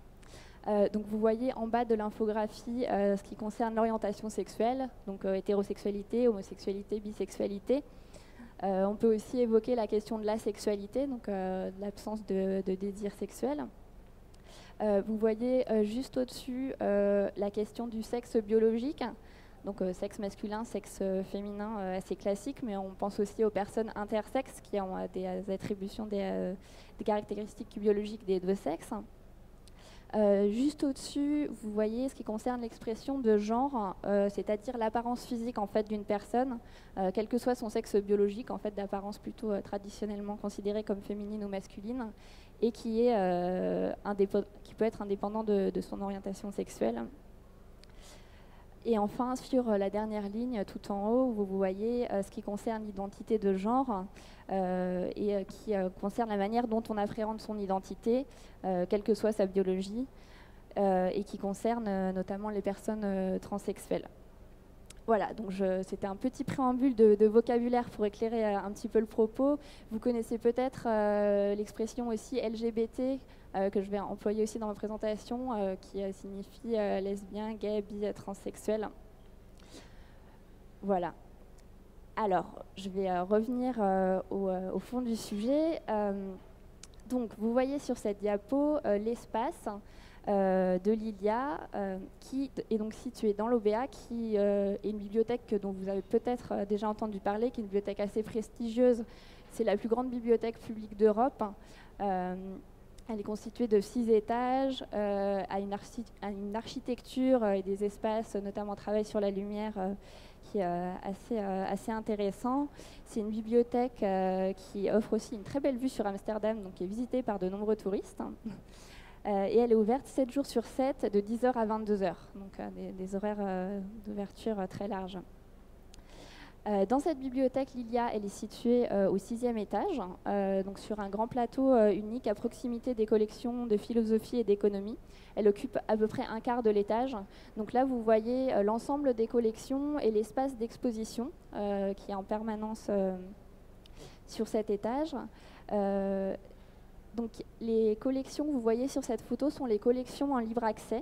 D: Euh, donc vous voyez en bas de l'infographie euh, ce qui concerne l'orientation sexuelle, donc euh, hétérosexualité, homosexualité, bisexualité. Euh, on peut aussi évoquer la question de la sexualité, donc euh, de l'absence de, de désir sexuel. Euh, vous voyez euh, juste au-dessus euh, la question du sexe biologique. Donc euh, sexe masculin, sexe euh, féminin, euh, assez classique, mais on pense aussi aux personnes intersexes qui ont euh, des euh, attributions, des, euh, des caractéristiques biologiques des deux sexes. Euh, juste au-dessus, vous voyez ce qui concerne l'expression de genre, euh, c'est-à-dire l'apparence physique en fait d'une personne, euh, quel que soit son sexe biologique, en fait d'apparence plutôt euh, traditionnellement considérée comme féminine ou masculine, et qui, est, euh, qui peut être indépendant de, de son orientation sexuelle. Et enfin, sur la dernière ligne, tout en haut, vous voyez euh, ce qui concerne l'identité de genre euh, et euh, qui euh, concerne la manière dont on appréhende son identité, euh, quelle que soit sa biologie, euh, et qui concerne euh, notamment les personnes euh, transsexuelles. Voilà, donc c'était un petit préambule de, de vocabulaire pour éclairer euh, un petit peu le propos. Vous connaissez peut-être euh, l'expression aussi L G B T, euh, que je vais employer aussi dans ma présentation, euh, qui euh, signifie euh, lesbien, gay, bi, transsexuel. Voilà. Alors, je vais euh, revenir euh, au, euh, au fond du sujet. Euh, donc, vous voyez sur cette diapo euh, l'espace Euh, de Lilia, euh, qui est donc située dans l'O B A, qui euh, est une bibliothèque dont vous avez peut-être euh, déjà entendu parler, qui est une bibliothèque assez prestigieuse. C'est la plus grande bibliothèque publique d'Europe. Euh, elle est constituée de six étages, euh, à, une à une architecture et des espaces, notamment travail sur la lumière, euh, qui est euh, assez, euh, assez intéressant. C'est une bibliothèque euh, qui offre aussi une très belle vue sur Amsterdam, donc qui est visitée par de nombreux touristes. Euh, et elle est ouverte sept jours sur sept, de dix heures à vingt-deux heures, donc euh, des, des horaires euh, d'ouverture euh, très larges. Euh, dans cette bibliothèque, Lilia, elle est située euh, au sixième étage, euh, donc sur un grand plateau euh, unique à proximité des collections de philosophie et d'économie. Elle occupe à peu près un quart de l'étage. Donc là, vous voyez euh, l'ensemble des collections et l'espace d'exposition euh, qui est en permanence euh, sur cet étage. Euh, Donc, les collections que vous voyez sur cette photo sont les collections en libre accès.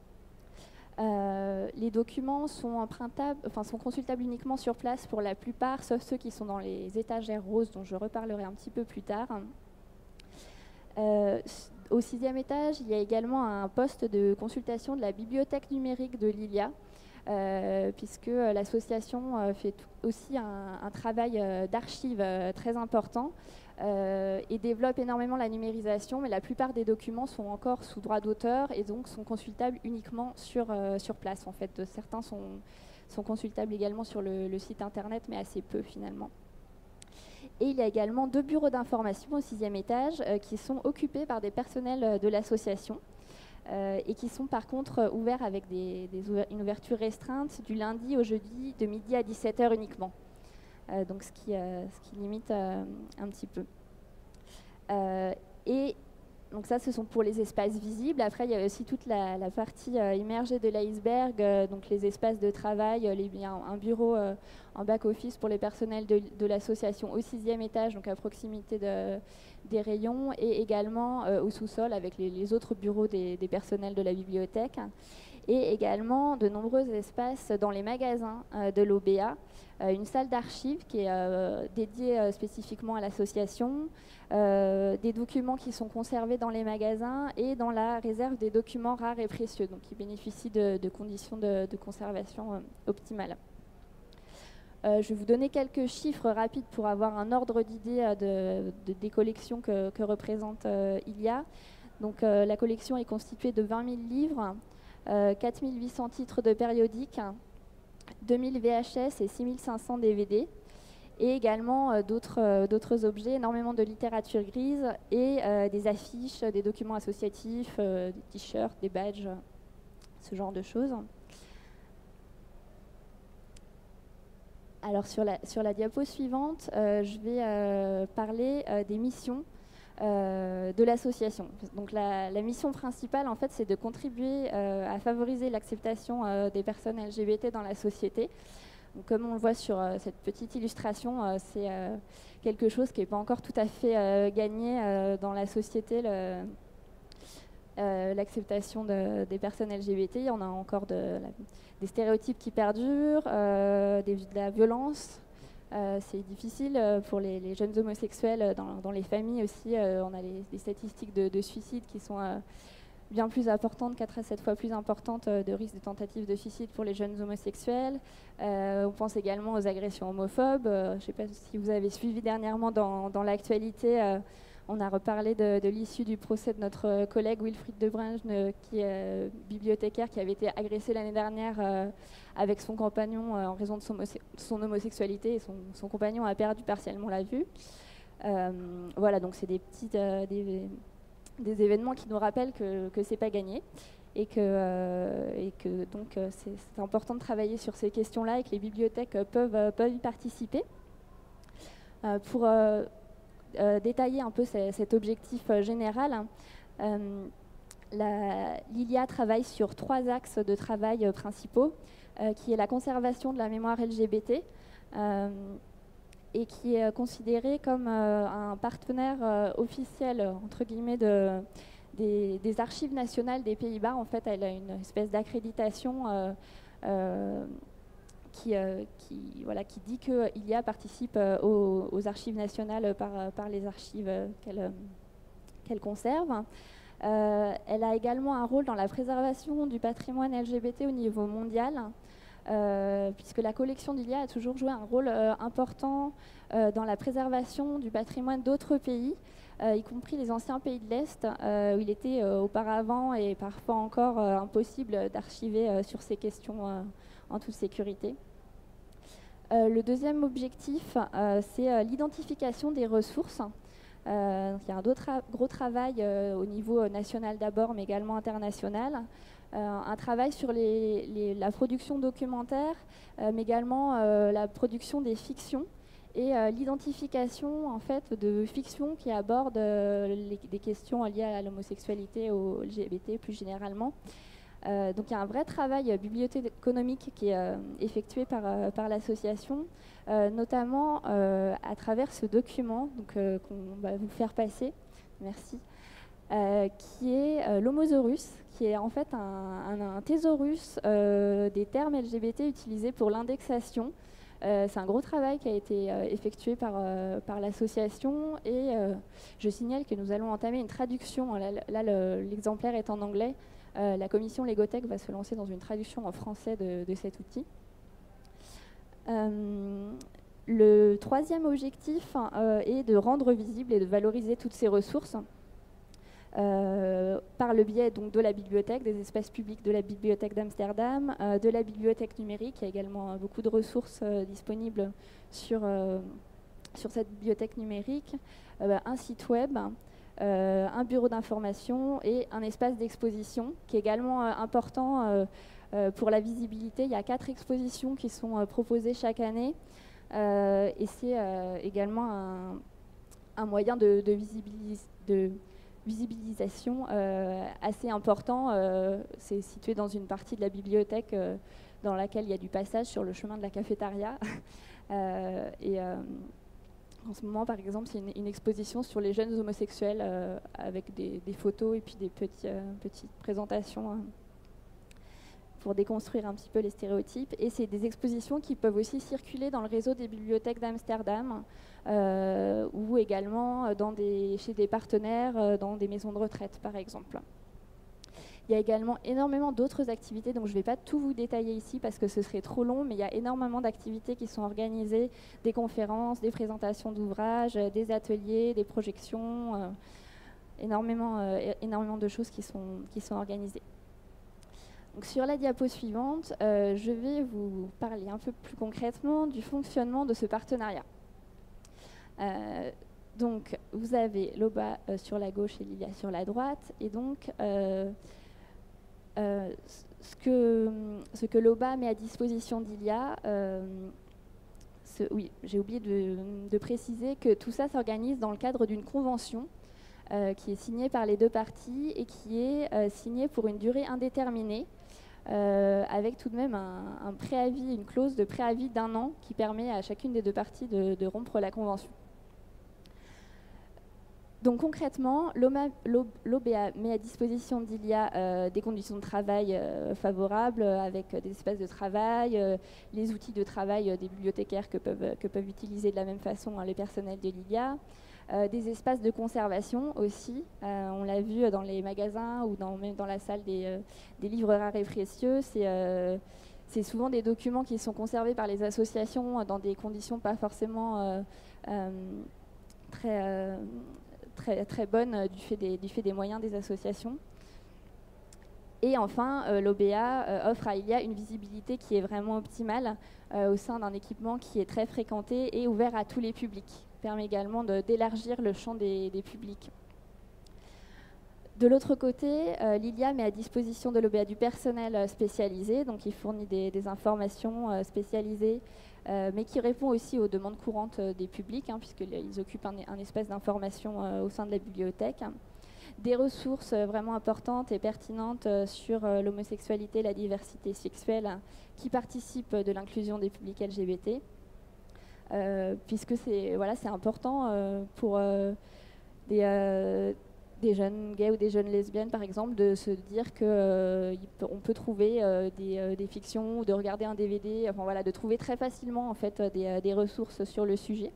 D: Euh, les documents sont empruntables, enfin, sont consultables uniquement sur place pour la plupart, sauf ceux qui sont dans les étagères roses, dont je reparlerai un petit peu plus tard. Euh, au sixième étage, il y a également un poste de consultation de la bibliothèque numérique de Lilia, euh, puisque l'association euh, fait aussi un, un travail euh, d'archives euh, très important. Euh, et développe énormément la numérisation, mais la plupart des documents sont encore sous droit d'auteur et donc sont consultables uniquement sur, euh, sur place. En fait, certains sont, sont consultables également sur le, le site internet, mais assez peu finalement. Et il y a également deux bureaux d'information au sixième étage euh, qui sont occupés par des personnels de l'association euh, et qui sont par contre ouverts avec des, des ouver- une ouverture restreinte du lundi au jeudi de midi à dix-sept heures uniquement. Euh, donc ce qui, euh, ce qui limite euh, un petit peu. Euh, et donc ça, ce sont pour les espaces visibles. Après, il y a aussi toute la, la partie euh, immergée de l'iceberg, euh, donc les espaces de travail, les, un bureau euh, en back-office pour les personnels de, de l'association au sixième étage, donc à proximité de, des rayons, et également euh, au sous-sol avec les, les autres bureaux des, des personnels de la bibliothèque. Et également de nombreux espaces dans les magasins euh, de l'O B A, euh, une salle d'archives qui est euh, dédiée euh, spécifiquement à l'association, euh, des documents qui sont conservés dans les magasins et dans la réserve des documents rares et précieux, donc qui bénéficient de, de conditions de, de conservation euh, optimales. Euh, je vais vous donner quelques chiffres rapides pour avoir un ordre d'idée euh, de, de, des collections que, que représente euh, Lilia. Donc, euh, la collection est constituée de vingt mille livres, Euh, quatre mille huit cents titres de périodiques, deux mille V H S et six mille cinq cents D V D, et également euh, d'autres euh, d'autres objets, énormément de littérature grise et euh, des affiches, des documents associatifs, euh, des t-shirts, des badges, ce genre de choses. Alors sur la, sur la diapo suivante, euh, je vais euh, parler euh, des missions Euh, de l'association. Donc la, la mission principale, en fait, c'est de contribuer euh, à favoriser l'acceptation euh, des personnes L G B T dans la société. Donc, comme on le voit sur euh, cette petite illustration, euh, c'est euh, quelque chose qui n'est pas encore tout à fait euh, gagné euh, dans la société, le, euh, l'acceptation de, des personnes L G B T. On a encore de, la, des stéréotypes qui perdurent, euh, des, de la violence. Euh, c'est difficile pour les, les jeunes homosexuels dans, dans les familles aussi. Euh, on a les, des statistiques de, de suicide qui sont euh, bien plus importantes, quatre à sept fois plus importantes euh, de risque de tentative de suicide pour les jeunes homosexuels. Euh, on pense également aux agressions homophobes. Euh, je ne sais pas si vous avez suivi dernièrement dans, dans l'actualité, euh, on a reparlé de, de l'issue du procès de notre collègue Wilfried Debruijn, qui est euh, bibliothécaire, qui avait été agressé l'année dernière euh, avec son compagnon euh, en raison de son, son homosexualité, et son, son compagnon a perdu partiellement la vue. Euh, voilà, donc c'est des petites, euh, des, des événements qui nous rappellent que que c'est pas gagné et que euh, et que donc euh, c'est, c'est important de travailler sur ces questions-là et que les bibliothèques euh, peuvent euh, peuvent y participer. Euh, pour euh, Euh, détailler un peu c- cet objectif euh, général. Euh, la, Lilia travaille sur trois axes de travail euh, principaux. euh, qui est la conservation de la mémoire L G B T, euh, et qui est considérée comme euh, un partenaire euh, officiel, entre guillemets, de, des, des archives nationales des Pays-Bas. En fait, elle a une espèce d'accréditation euh, euh, qui, euh, qui, voilà, qui dit qu'I L I A participe euh, aux, aux archives nationales par, par les archives qu'elle qu'elle conserve. Euh, elle a également un rôle dans la préservation du patrimoine L G B T au niveau mondial, euh, puisque la collection d'I L I A a toujours joué un rôle euh, important euh, dans la préservation du patrimoine d'autres pays, euh, y compris les anciens pays de l'Est, euh, où il était euh, auparavant et parfois encore euh, impossible d'archiver euh, sur ces questions euh, en toute sécurité. Euh, le deuxième objectif, euh, c'est euh, l'identification des ressources. Euh, il y a un tra gros travail euh, au niveau national d'abord, mais également international. Euh, un travail sur les, les, la production documentaire, euh, mais également euh, la production des fictions et euh, l'identification en fait, de fictions qui abordent euh, les, des questions liées à l'homosexualité ou au L G B T plus généralement. Euh, donc il y a un vrai travail bibliothéconomique qui est euh, effectué par, euh, par l'association, euh, notamment euh, à travers ce document euh, qu'on va vous faire passer, merci, euh, qui est euh, l'Homosaurus, qui est en fait un, un, un thésaurus euh, des termes L G B T utilisés pour l'indexation. Euh, c'est un gros travail qui a été euh, effectué par, euh, par l'association et euh, je signale que nous allons entamer une traduction. Là, là l'exemplaire le, est en anglais. Euh, la commission Légotech va se lancer dans une traduction en français de, de cet outil. Euh, le troisième objectif euh, est de rendre visible et de valoriser toutes ces ressources euh, par le biais donc, de la bibliothèque, des espaces publics de la bibliothèque d'Amsterdam, euh, de la bibliothèque numérique. Il y a également euh, beaucoup de ressources euh, disponibles sur, euh, sur cette bibliothèque numérique, euh, un site web, Euh, un bureau d'information et un espace d'exposition qui est également euh, important euh, euh, pour la visibilité. Il y a quatre expositions qui sont euh, proposées chaque année euh, et c'est euh, également un, un moyen de, de, visibilis de visibilisation euh, assez important. Euh, c'est situé dans une partie de la bibliothèque euh, dans laquelle il y a du passage sur le chemin de la cafétéria euh, et euh, en ce moment, par exemple, c'est une, une exposition sur les jeunes homosexuels euh, avec des, des photos et puis des petits, euh, petites présentations hein, pour déconstruire un petit peu les stéréotypes. Et c'est des expositions qui peuvent aussi circuler dans le réseau des bibliothèques d'Amsterdam euh, ou également dans des, chez des partenaires, euh, dans des maisons de retraite, par exemple. Il y a également énormément d'autres activités, donc je ne vais pas tout vous détailler ici parce que ce serait trop long, mais il y a énormément d'activités qui sont organisées, des conférences, des présentations d'ouvrages, des ateliers, des projections, euh, énormément, euh, énormément de choses qui sont, qui sont organisées. Donc sur la diapo suivante, euh, je vais vous parler un peu plus concrètement du fonctionnement de ce partenariat. Euh, donc vous avez l'O B A euh, sur la gauche et l'I L I A sur la droite, et donc euh, Euh, ce que, ce que l'O B A met à disposition d'I L I A, euh, ce, oui, j'ai oublié de, de préciser que tout ça s'organise dans le cadre d'une convention euh, qui est signée par les deux parties et qui est euh, signée pour une durée indéterminée, euh, avec tout de même un, un préavis, une clause de préavis d'un an qui permet à chacune des deux parties de, de rompre la convention. Donc concrètement, l'O B A met à disposition d'I L I A euh, des conditions de travail euh, favorables euh, avec des espaces de travail, euh, les outils de travail euh, des bibliothécaires que peuvent, que peuvent utiliser de la même façon hein, les personnels de l'I L I A, euh, des espaces de conservation aussi, euh, on l'a vu dans les magasins ou dans, même dans la salle des, euh, des livres rares et précieux, c'est euh, c'est souvent des documents qui sont conservés par les associations dans des conditions pas forcément euh, euh, très... Euh, Très, très bonne euh, du, fait des, du fait des moyens des associations. Et enfin, euh, l'O B A euh, offre à I L I A une visibilité qui est vraiment optimale euh, au sein d'un équipement qui est très fréquenté et ouvert à tous les publics. Permet également d'élargir le champ des, des publics. De l'autre côté, euh, l'I L I A met à disposition de l'O B A du personnel euh, spécialisé, donc il fournit des, des informations euh, spécialisées, euh, mais qui répond aussi aux demandes courantes euh, des publics, hein, puisqu'ils occupent un, un espace d'information euh, au sein de la bibliothèque. des ressources vraiment importantes et pertinentes sur l'homosexualité et la diversité sexuelle qui participent de l'inclusion des publics L G B T. Euh, puisque c'est voilà, c'est important euh, pour euh, des, euh, des jeunes gays ou des jeunes lesbiennes, par exemple, de se dire qu'on euh, peut trouver euh, des, euh, des fictions ou de regarder un D V D, enfin, voilà, de trouver très facilement en fait, des, des ressources sur le sujet.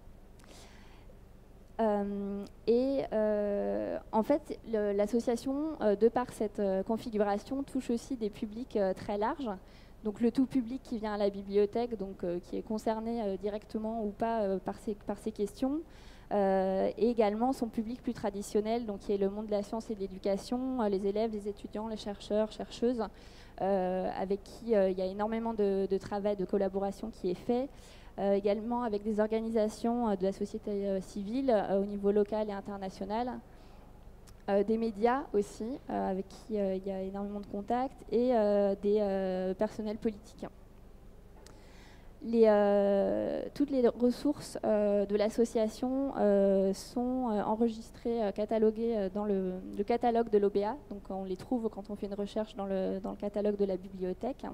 D: Euh, et euh, en fait, l'association, euh, de par cette euh, configuration, touche aussi des publics euh, très larges. Donc le tout public qui vient à la bibliothèque, donc, euh, qui est concerné euh, directement ou pas euh, par, ces, par ces questions, euh, et également son public plus traditionnel, donc qui est le monde de la science et de l'éducation, euh, les élèves, les étudiants, les chercheurs, chercheuses, euh, avec qui euh, il y a énormément de, de travail, de collaboration qui est fait, euh, également avec des organisations euh, de la société euh, civile euh, au niveau local et international. Euh, des médias aussi, euh, avec qui euh, il y a énormément de contacts, et euh, des euh, personnels politiques. Les, euh, toutes les ressources euh, de l'association euh, sont euh, enregistrées, euh, cataloguées euh, dans le, le catalogue de l'O B A, donc on les trouve quand on fait une recherche dans le, dans le catalogue de la bibliothèque.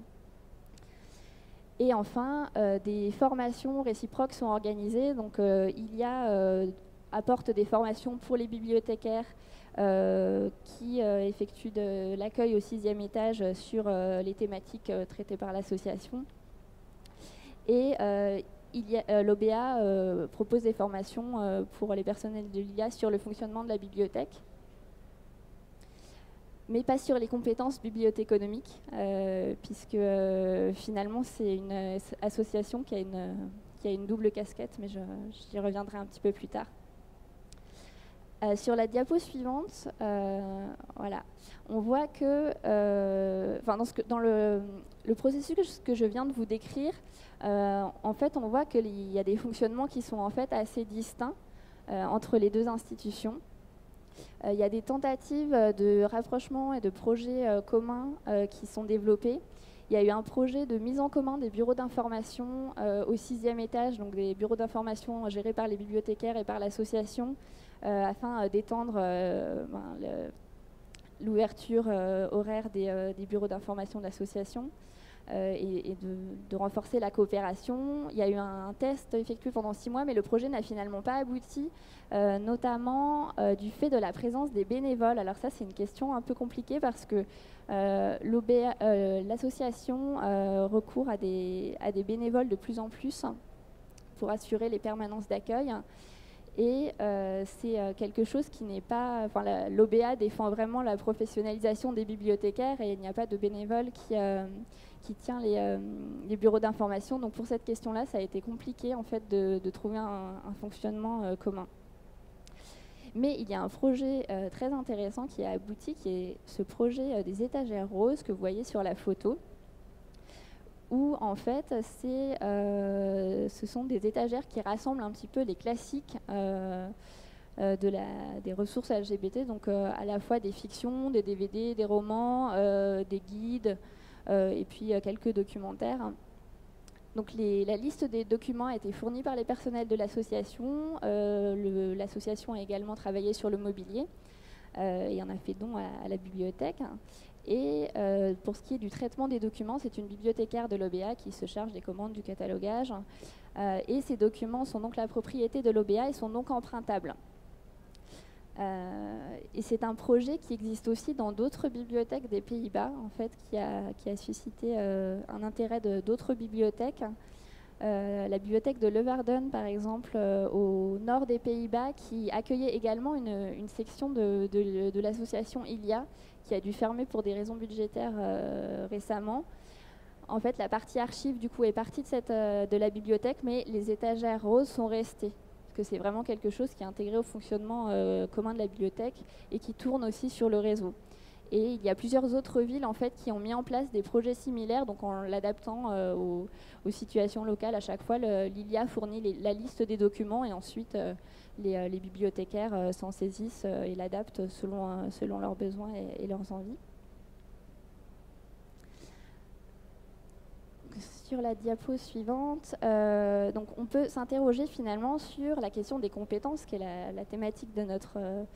D: Et enfin, euh, des formations réciproques sont organisées, donc euh, il y a, euh, apporte des formations pour les bibliothécaires, Euh, qui euh, effectue de l'accueil au sixième étage sur euh, les thématiques euh, traitées par l'association. Et euh, euh, l'O B A euh, propose des formations euh, pour les personnels de l'I A sur le fonctionnement de la bibliothèque, mais pas sur les compétences bibliothéconomiques, euh, puisque euh, finalement c'est une euh, association qui a une, qui a une double casquette, mais j'y reviendrai un petit peu plus tard. Euh, sur la diapo suivante, euh, voilà, on voit que, euh, dans, ce que, dans le, le processus que je, que je viens de vous décrire, euh, en fait, on voit qu'il y a des fonctionnements qui sont en fait assez distincts euh, entre les deux institutions. Euh, il y a des tentatives de rapprochement et de projets euh, communs euh, qui sont développés. Il y a eu un projet de mise en commun des bureaux d'information euh, au sixième étage, donc des bureaux d'information gérés par les bibliothécaires et par l'association, Euh, afin euh, d'étendre euh, ben, l'ouverture euh, horaire des, euh, des bureaux d'information de l'association euh, et, et de, de renforcer la coopération. Il y a eu un, un test effectué pendant six mois, mais le projet n'a finalement pas abouti, euh, notamment euh, du fait de la présence des bénévoles. Alors ça, c'est une question un peu compliquée parce que euh, euh, l'association euh, recourt à des, à des bénévoles de plus en plus pour assurer les permanences d'accueil. Et euh, c'est euh, quelque chose qui n'est pas... Enfin, l'O B A défend vraiment la professionnalisation des bibliothécaires et il n'y a pas de bénévole qui, euh, qui tient les, euh, les bureaux d'information. Donc pour cette question-là, ça a été compliqué en fait, de, de trouver un, un fonctionnement euh, commun. Mais il y a un projet euh, très intéressant qui a abouti, qui est ce projet euh, des étagères roses que vous voyez sur la photo, où en fait euh, ce sont des étagères qui rassemblent un petit peu les classiques euh, euh, de la, des ressources L G B T, donc euh, à la fois des fictions, des D V D, des romans, euh, des guides euh, et puis euh, quelques documentaires. Donc les, la liste des documents a été fournie par les personnels de l'association. Euh, l'association a également travaillé sur le mobilier euh, et en a fait don à, à la bibliothèque. Et euh, pour ce qui est du traitement des documents, c'est une bibliothécaire de l'O B A qui se charge des commandes, du catalogage. Euh, et ces documents sont donc la propriété de l'O B A et sont donc empruntables. Euh, et c'est un projet qui existe aussi dans d'autres bibliothèques des Pays-Bas, en fait, qui a, qui a suscité euh, un intérêt de d'autres bibliothèques. Euh, la bibliothèque de Leeuwarden, par exemple, euh, au nord des Pays-Bas, qui accueillait également une, une section de, de, de l'association I L I A, qui a dû fermer pour des raisons budgétaires euh, récemment. En fait, la partie archive, du coup, est partie de, cette, euh, de la bibliothèque, mais les étagères roses sont restées. Parce que c'est vraiment quelque chose qui est intégré au fonctionnement euh, commun de la bibliothèque et qui tourne aussi sur le réseau. Et il y a plusieurs autres villes en fait, qui ont mis en place des projets similaires, donc en l'adaptant euh, aux, aux situations locales. À chaque fois, l'I L I A fournit les, la liste des documents et ensuite euh, les, euh, les bibliothécaires euh, s'en saisissent euh, et l'adaptent selon, euh, selon leurs besoins et, et leurs envies. Sur la diapo suivante, euh, donc on peut s'interroger finalement sur la question des compétences, qui est la, la thématique de notre, euh,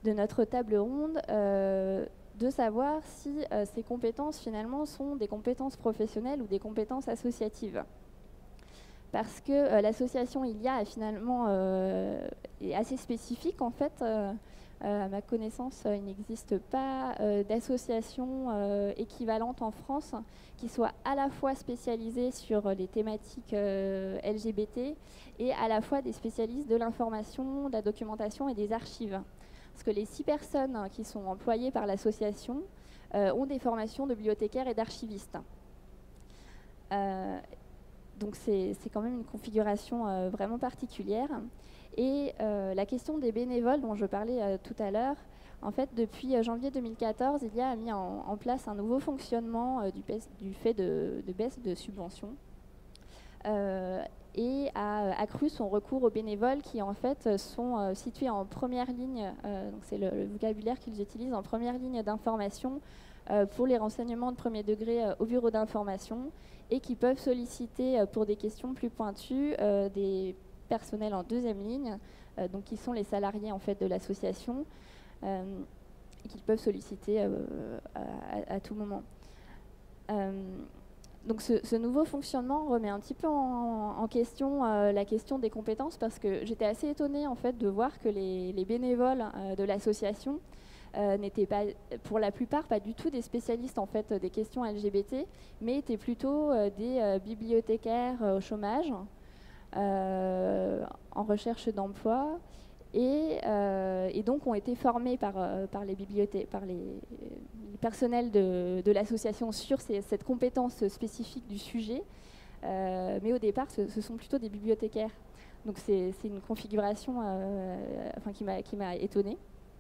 D: de notre table ronde, euh, de savoir si euh, ces compétences finalement sont des compétences professionnelles ou des compétences associatives. Parce que euh, l'association I L I A est finalement euh, est assez spécifique en fait. Euh, euh, à ma connaissance, euh, il n'existe pas euh, d'association euh, équivalente en France qui soit à la fois spécialisée sur les thématiques euh, L G B T et à la fois des spécialistes de l'information, de la documentation et des archives. Parce que les six personnes qui sont employées par l'association euh, ont des formations de bibliothécaires et d'archivistes. Euh, donc c'est quand même une configuration euh, vraiment particulière. Et euh, la question des bénévoles dont je parlais euh, tout à l'heure, en fait, depuis euh, janvier deux mille quatorze, I L I A a mis en, en place un nouveau fonctionnement euh, du, du fait de, de baisse de subventions. Euh, et a accru son recours aux bénévoles qui en fait sont euh, situés en première ligne, euh, donc c'est le, le vocabulaire qu'ils utilisent, en première ligne d'information euh, pour les renseignements de premier degré euh, au bureau d'information et qui peuvent solliciter euh, pour des questions plus pointues euh, des personnels en deuxième ligne, euh, donc qui sont les salariés en fait de l'association euh, et qu'ils peuvent solliciter euh, à, à tout moment. Euh, Donc ce, ce nouveau fonctionnement remet un petit peu en, en question euh, la question des compétences parce que j'étais assez étonnée en fait de voir que les, les bénévoles euh, de l'association euh, n'étaient pas, pour la plupart, pas du tout des spécialistes en fait des questions L G B T, mais étaient plutôt euh, des euh, bibliothécaires euh, au chômage, euh, en recherche d'emploi. Et, euh, et donc ont été formés par, euh, par les bibliothécaires, par les, les personnels de, de l'association sur ces, cette compétence spécifique du sujet. Euh, mais au départ, ce, ce sont plutôt des bibliothécaires. Donc c'est une configuration euh, enfin, qui m'a qui m'a étonnée.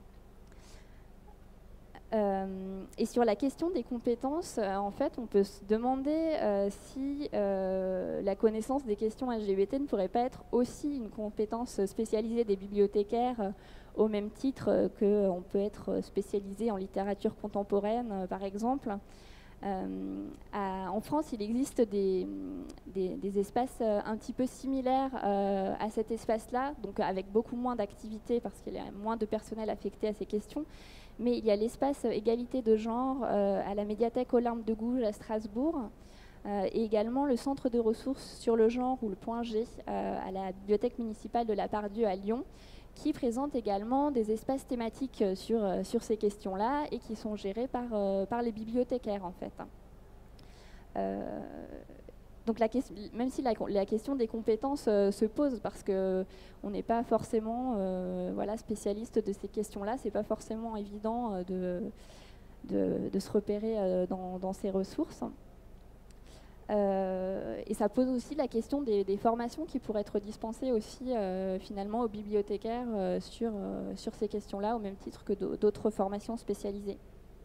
D: Euh, et sur la question des compétences, euh, en fait, on peut se demander euh, si euh, la connaissance des questions L G B T ne pourrait pas être aussi une compétence spécialisée des bibliothécaires, euh, au même titre euh, qu'on peut être spécialisé en littérature contemporaine, euh, par exemple. Euh, à, en France, il existe des, des, des espaces euh, un petit peu similaires euh, à cet espace-là, donc avec beaucoup moins d'activités parce qu'il y a moins de personnel affecté à ces questions. Mais il y a l'espace égalité de genre euh, à la médiathèque Olympe de Gouges à Strasbourg euh, et également le centre de ressources sur le genre ou le point G euh, à la bibliothèque municipale de la Pardieu à Lyon, qui présente également des espaces thématiques sur, euh, sur ces questions-là et qui sont gérés par, euh, par les bibliothécaires en fait. Euh, Donc la question, même si la, la question des compétences euh, se pose parce qu'on n'est pas forcément euh, voilà, spécialiste de ces questions-là, c'est pas forcément évident euh, de, de, de se repérer euh, dans, dans ces ressources. Euh, et ça pose aussi la question des, des formations qui pourraient être dispensées aussi euh, finalement aux bibliothécaires euh, sur, euh, sur ces questions-là, au même titre que d'autres formations spécialisées.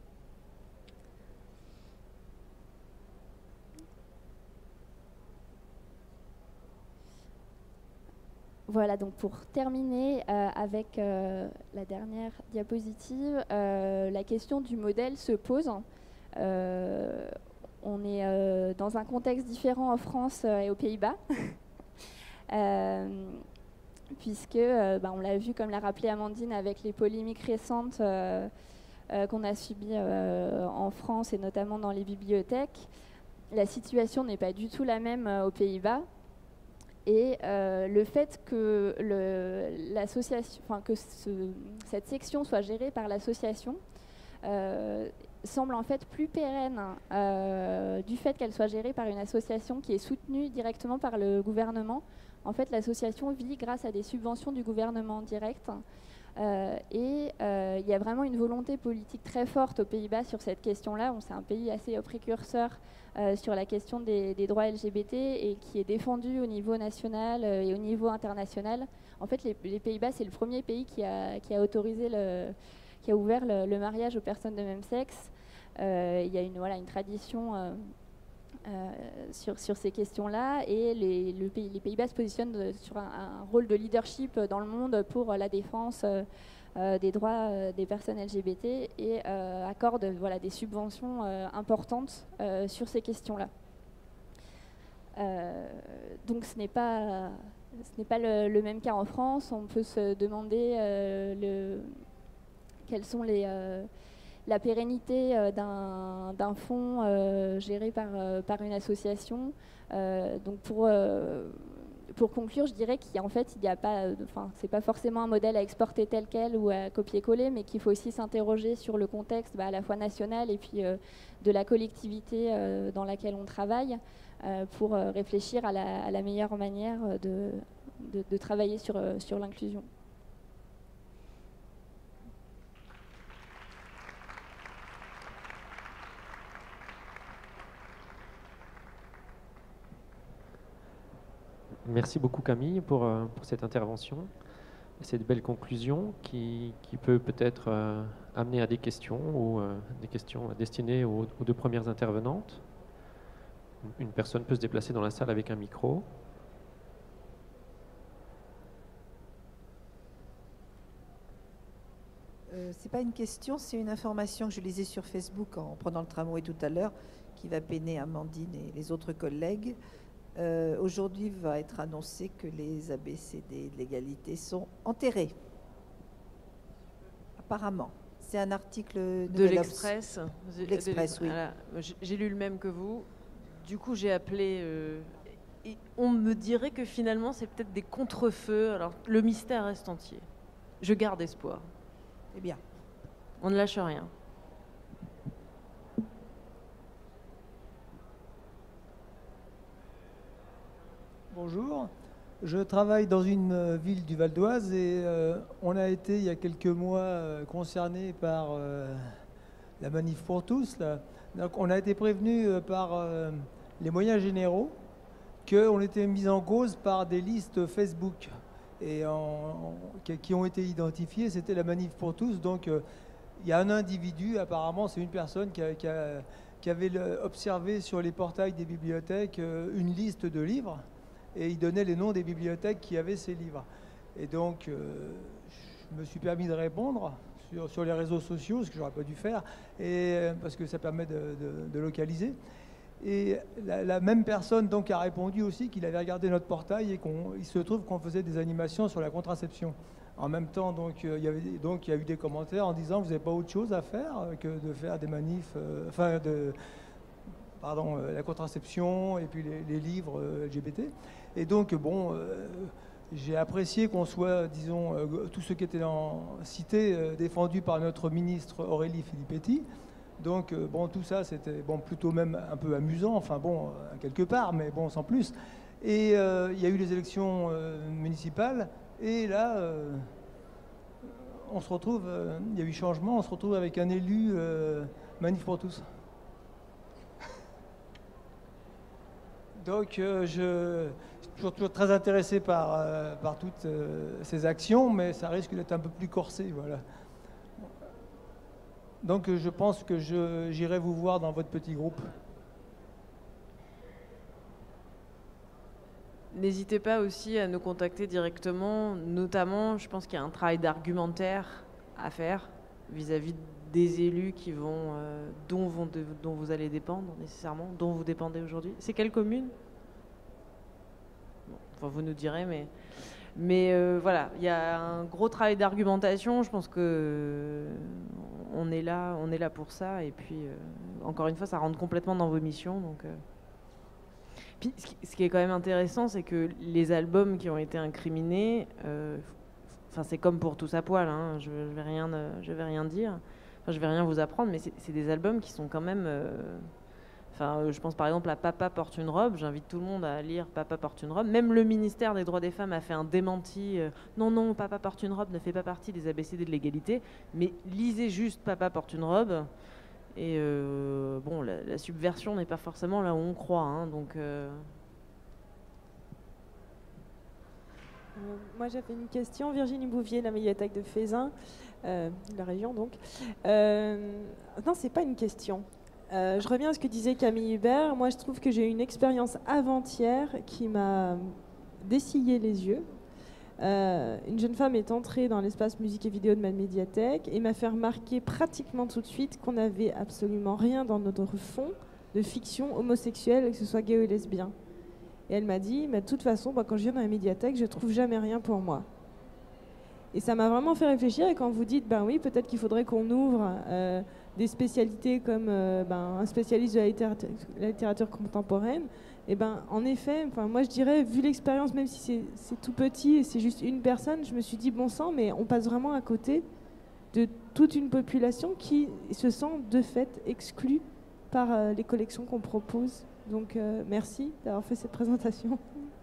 D: Voilà, donc pour terminer euh, avec euh, la dernière diapositive, euh, la question du modèle se pose. Euh, on est euh, dans un contexte différent en France euh, et aux Pays-Bas, euh, puisque, euh, bah, on l'a vu, comme l'a rappelé Amandine, avec les polémiques récentes euh, euh, qu'on a subies euh, en France et notamment dans les bibliothèques, la situation n'est pas du tout la même euh, aux Pays-Bas. Et euh, le fait que, le, l'association, enfin, que ce, cette section soit gérée par l'association euh, semble en fait plus pérenne euh, du fait qu'elle soit gérée par une association qui est soutenue directement par le gouvernement. En fait, l'association vit grâce à des subventions du gouvernement direct. Euh, et euh, il y a vraiment une volonté politique très forte aux Pays-Bas sur cette question-là. C'est un pays assez précurseur euh, sur la question des, des droits L G B T et qui est défendu au niveau national euh, et au niveau international. En fait, les, les Pays-Bas, c'est le premier pays qui a, qui a autorisé, le, qui a ouvert le, le mariage aux personnes de même sexe. Euh, il y a une, voilà, une tradition euh, euh, sur, sur ces questions-là et les, le pays, les Pays-Bas se positionnent sur un, un rôle de leadership dans le monde pour la défense euh, euh, des droits euh, des personnes L G B T et euh, accordent voilà, des subventions euh, importantes euh, sur ces questions-là. Euh, donc ce n'est pas, ce n'est pas le, le même cas en France. On peut se demander euh, le, quelles sont les, euh, la pérennité euh, d'un, d'un fonds euh, géré par, euh, par une association. Euh, donc pour, euh, pour conclure, je dirais qu'en fait, il n'y a pas, enfin, c'est pas forcément un modèle à exporter tel quel ou à copier-coller, mais qu'il faut aussi s'interroger sur le contexte bah, à la fois national et puis euh, de la collectivité euh, dans laquelle on travaille euh, pour euh, réfléchir à la, à la meilleure manière de, de, de travailler sur, euh, sur l'inclusion.
A: Merci beaucoup Camille pour, euh, pour cette intervention et cette belle conclusion qui, qui peut peut-être euh, amener à des questions ou euh, des questions destinées aux, aux deux premières intervenantes. Une personne peut se déplacer dans la salle avec un micro.
E: Euh, c'est pas une question, c'est une information que je lisais sur Facebook en prenant le tramway tout à l'heure, qui va peiner Amandine et les autres collègues. Euh, aujourd'hui va être annoncé que les A B C D de l'égalité sont enterrés. Apparemment. C'est un article
C: de l'Express.
E: L'Express, oui.
C: Voilà. J'ai lu le même que vous. Du coup, j'ai appelé... Euh, et on me dirait que finalement, c'est peut-être des contre-feux. Alors, le mystère reste entier. Je garde espoir.
E: Eh bien.
C: On ne lâche rien.
F: Bonjour, je travaille dans une euh, ville du Val d'Oise et euh, on a été il y a quelques mois euh, concerné par euh, la manif pour tous. Là. Donc on a été prévenu euh, par euh, les moyens généraux qu'on était mis en cause par des listes Facebook et en, en, qui, qui ont été identifiées. C'était la manif pour tous. Donc euh, il y a un individu, apparemment c'est une personne qui, a, qui, a, qui avait le, observé sur les portails des bibliothèques euh, une liste de livres. Et il donnait les noms des bibliothèques qui avaient ces livres. Et donc, euh, je me suis permis de répondre sur, sur les réseaux sociaux, ce que je n'aurais pas dû faire, et, parce que ça permet de, de, de localiser. Et la, la même personne donc, a répondu aussi qu'il avait regardé notre portail et qu'il se trouve qu'on faisait des animations sur la contraception. En même temps, donc, euh, il y avait, donc, il y a eu des commentaires en disant « Vous n'avez pas autre chose à faire que de faire des manifs... Euh, » enfin, de... pardon, euh, la contraception et puis les, les livres euh, L G B T. Et donc, bon, euh, j'ai apprécié qu'on soit, disons, euh, tous ceux qui étaient en cité euh, défendus par notre ministre Aurélie Filippetti. Donc, euh, bon, tout ça, c'était bon, plutôt même un peu amusant, enfin bon, euh, quelque part, mais bon, sans plus. Et euh, il y a eu les élections euh, municipales, et là, euh, on se retrouve, euh, il y a eu changement, on se retrouve avec un élu euh, Manif pour tous. Donc, euh, je suis toujours, toujours très intéressé par, euh, par toutes euh, ces actions, mais ça risque d'être un peu plus corsé, voilà. Donc, euh, je pense que je, j'irai vous voir dans votre petit groupe.
C: N'hésitez pas aussi à nous contacter directement, notamment, je pense qu'il y a un travail d'argumentaire à faire vis-à-vis des élus qui vont, euh, dont, vont de, dont vous allez dépendre nécessairement, dont vous dépendez aujourd'hui. C'est quelle commune ? Bon, enfin, vous nous direz, mais, mais euh, voilà, il y a un gros travail d'argumentation. Je pense que euh, on est là, on est là pour ça. Et puis, euh, encore une fois, ça rentre complètement dans vos missions. Donc, euh. Puis, ce qui, ce qui est quand même intéressant, c'est que les albums qui ont été incriminés, euh, enfin, c'est comme pour Tous à poil. Hein, je, je vais rien, je vais rien dire. Enfin, je vais rien vous apprendre, mais c'est des albums qui sont quand même... Euh, enfin, euh, je pense par exemple à Papa porte une robe. J'invite tout le monde à lire Papa porte une robe. Même le ministère des droits des femmes a fait un démenti. Euh, non, non, Papa porte une robe ne fait pas partie des A B C D de l'égalité. Mais lisez juste Papa porte une robe. Et euh, bon, la, la subversion n'est pas forcément là où on croit. Hein, donc... Euh...
G: Euh, moi, j'avais une question. Virginie Bouvier, la médiathèque de Fézin, euh, la région donc. Euh, non, c'est pas une question. Euh, je reviens à ce que disait Camille Hubert. Moi, je trouve que j'ai eu une expérience avant-hier qui m'a dessillé les yeux. Euh, une jeune femme est entrée dans l'espace musique et vidéo de ma médiathèque et m'a fait remarquer pratiquement tout de suite qu'on n'avait absolument rien dans notre fond de fiction homosexuelle, que ce soit gay ou lesbien. Et elle m'a dit, mais de toute façon, moi, quand je viens dans la médiathèque, je ne trouve jamais rien pour moi. Et ça m'a vraiment fait réfléchir. Et quand vous dites, ben oui, peut-être qu'il faudrait qu'on ouvre euh, des spécialités comme euh, ben, un spécialiste de la littérature, la littérature contemporaine, et ben en effet, moi je dirais, vu l'expérience, même si c'est tout petit et c'est juste une personne, je me suis dit, bon sang, mais on passe vraiment à côté de toute une population qui se sent de fait exclue par euh, les collections qu'on propose. Donc euh, merci d'avoir fait cette présentation.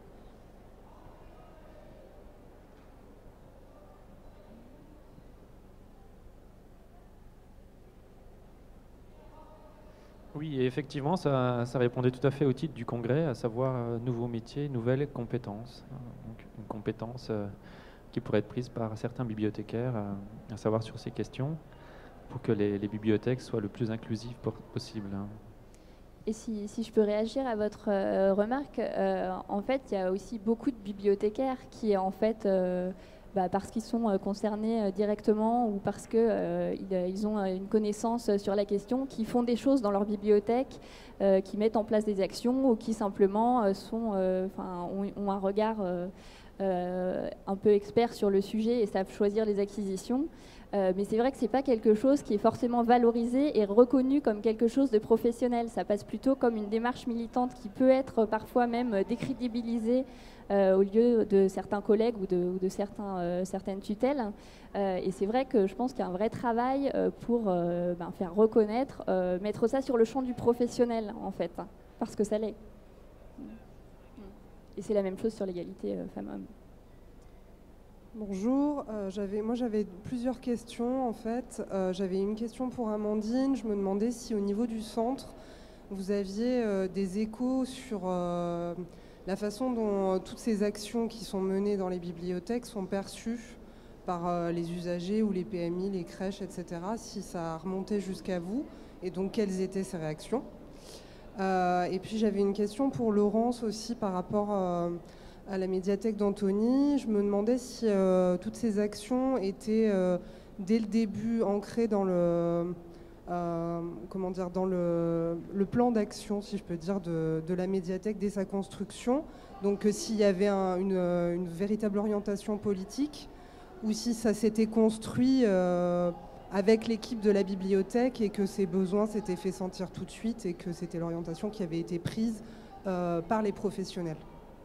A: Oui, et effectivement, ça, ça répondait tout à fait au titre du congrès, à savoir euh, nouveaux métiers, nouvelles compétences. Donc, une compétence euh, qui pourrait être prise par certains bibliothécaires, euh, à savoir sur ces questions, pour que les, les bibliothèques soient le plus inclusives pour, possible.
D: Et si, si je peux réagir à votre euh, remarque, euh, en fait, il y a aussi beaucoup de bibliothécaires qui, en fait, euh, bah, parce qu'ils sont euh, concernés euh, directement ou parce qu'ils euh, ils ont une connaissance sur la question, qui font des choses dans leur bibliothèque, euh, qui mettent en place des actions ou qui simplement euh, sont, euh, ont, ont un regard euh, euh, un peu expert sur le sujet et savent choisir les acquisitions. Euh, mais c'est vrai que ce n'est pas quelque chose qui est forcément valorisé et reconnu comme quelque chose de professionnel. Ça passe plutôt comme une démarche militante qui peut être parfois même décrédibilisée euh, au lieu de certains collègues ou de, ou de certains, euh, certaines tutelles. Euh, et c'est vrai que je pense qu'il y a un vrai travail euh, pour euh, ben, faire reconnaître, euh, mettre ça sur le champ du professionnel, en fait, hein, parce que ça l'est. Et c'est la même chose sur l'égalité euh, femmes-hommes.
H: Bonjour, euh, j'avais, moi j'avais plusieurs questions en fait. Euh, j'avais une question pour Amandine. Je me demandais si au niveau du centre, vous aviez euh, des échos sur euh, la façon dont euh, toutes ces actions qui sont menées dans les bibliothèques sont perçues par euh, les usagers ou les P M I, les crèches, et cetera. Si ça a remonté jusqu'à vous et donc quelles étaient ces réactions. Euh, et puis j'avais une question pour Laurence aussi par rapport euh, à la médiathèque d'Antony. Je me demandais si euh, toutes ces actions étaient euh, dès le début ancrées dans le, euh, comment dire, dans le, le plan d'action, si je peux dire, de, de la médiathèque dès sa construction. Donc euh, s'il y avait un, une, une véritable orientation politique ou si ça s'était construit euh, avec l'équipe de la bibliothèque et que ces besoins s'étaient fait sentir tout de suite et que c'était l'orientation qui avait été prise euh, par les professionnels.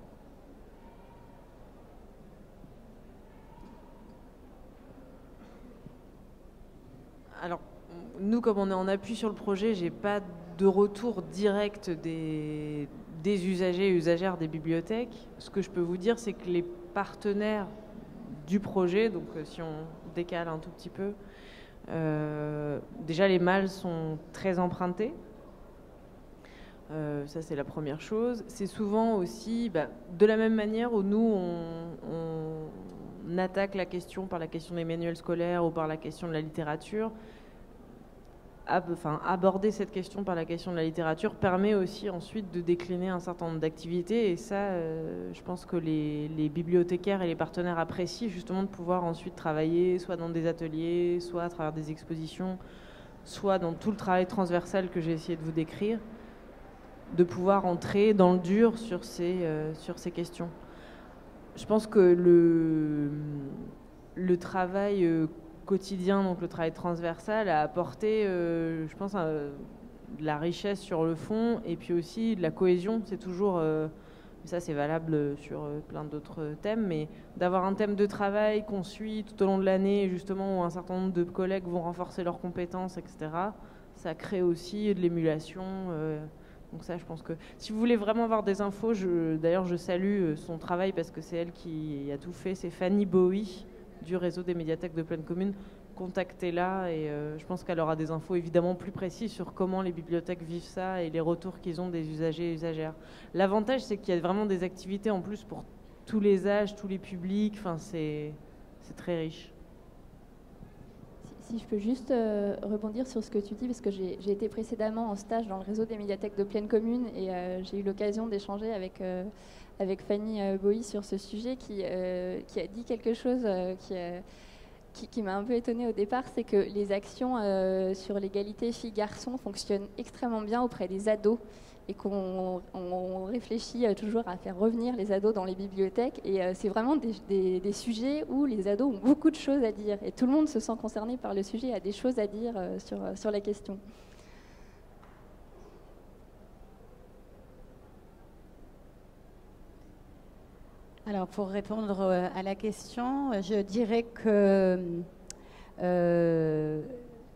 C: Alors, nous, comme on est en appui sur le projet, j'ai pas de retour direct des, des usagers et usagères des bibliothèques. Ce que je peux vous dire, c'est que les partenaires du projet, donc si on décale un tout petit peu, euh, déjà les malles sont très empruntées. Euh, ça, c'est la première chose. C'est souvent aussi, bah, de la même manière où nous, on, on attaque la question par la question des manuels scolaires ou par la question de la littérature. Ab enfin, aborder cette question par la question de la littérature permet aussi ensuite de décliner un certain nombre d'activités. Et ça, euh, je pense que les, les bibliothécaires et les partenaires apprécient justement de pouvoir ensuite travailler soit dans des ateliers, soit à travers des expositions, soit dans tout le travail transversal que j'ai essayé de vous décrire, de pouvoir entrer dans le dur sur ces, euh, sur ces questions. Je pense que le, le travail euh, quotidien, donc le travail transversal, a apporté, euh, je pense, euh, de la richesse sur le fond et puis aussi de la cohésion. C'est toujours, euh, ça c'est valable sur euh, plein d'autres thèmes, mais d'avoir un thème de travail qu'on suit tout au long de l'année, justement, où un certain nombre de collègues vont renforcer leurs compétences, et cetera, ça crée aussi de l'émulation. Euh, Donc ça, je pense que si vous voulez vraiment avoir des infos, d'ailleurs je salue son travail parce que c'est elle qui a tout fait, c'est Fanny Bowie du réseau des médiathèques de Plaine Commune. Contactez-la et euh, je pense qu'elle aura des infos évidemment plus précises sur comment les bibliothèques vivent ça et les retours qu'ils ont des usagers et usagères. L'avantage, c'est qu'il y a vraiment des activités en plus pour tous les âges, tous les publics, enfin c'est très riche.
D: Si je peux juste euh, rebondir sur ce que tu dis, parce que j'ai été précédemment en stage dans le réseau des médiathèques de Plaine Commune et euh, j'ai eu l'occasion d'échanger avec, euh, avec Fanny euh, Bowie sur ce sujet qui, euh, qui a dit quelque chose euh, qui, euh, qui, qui m'a un peu étonnée au départ, c'est que les actions euh, sur l'égalité filles-garçons fonctionnent extrêmement bien auprès des ados et qu'on on réfléchit toujours à faire revenir les ados dans les bibliothèques. Et euh, c'est vraiment des, des, des sujets où les ados ont beaucoup de choses à dire. Et tout le monde se sent concerné par le sujet, a des choses à dire euh, sur, sur la question.
B: Alors, pour répondre à la question, je dirais que euh,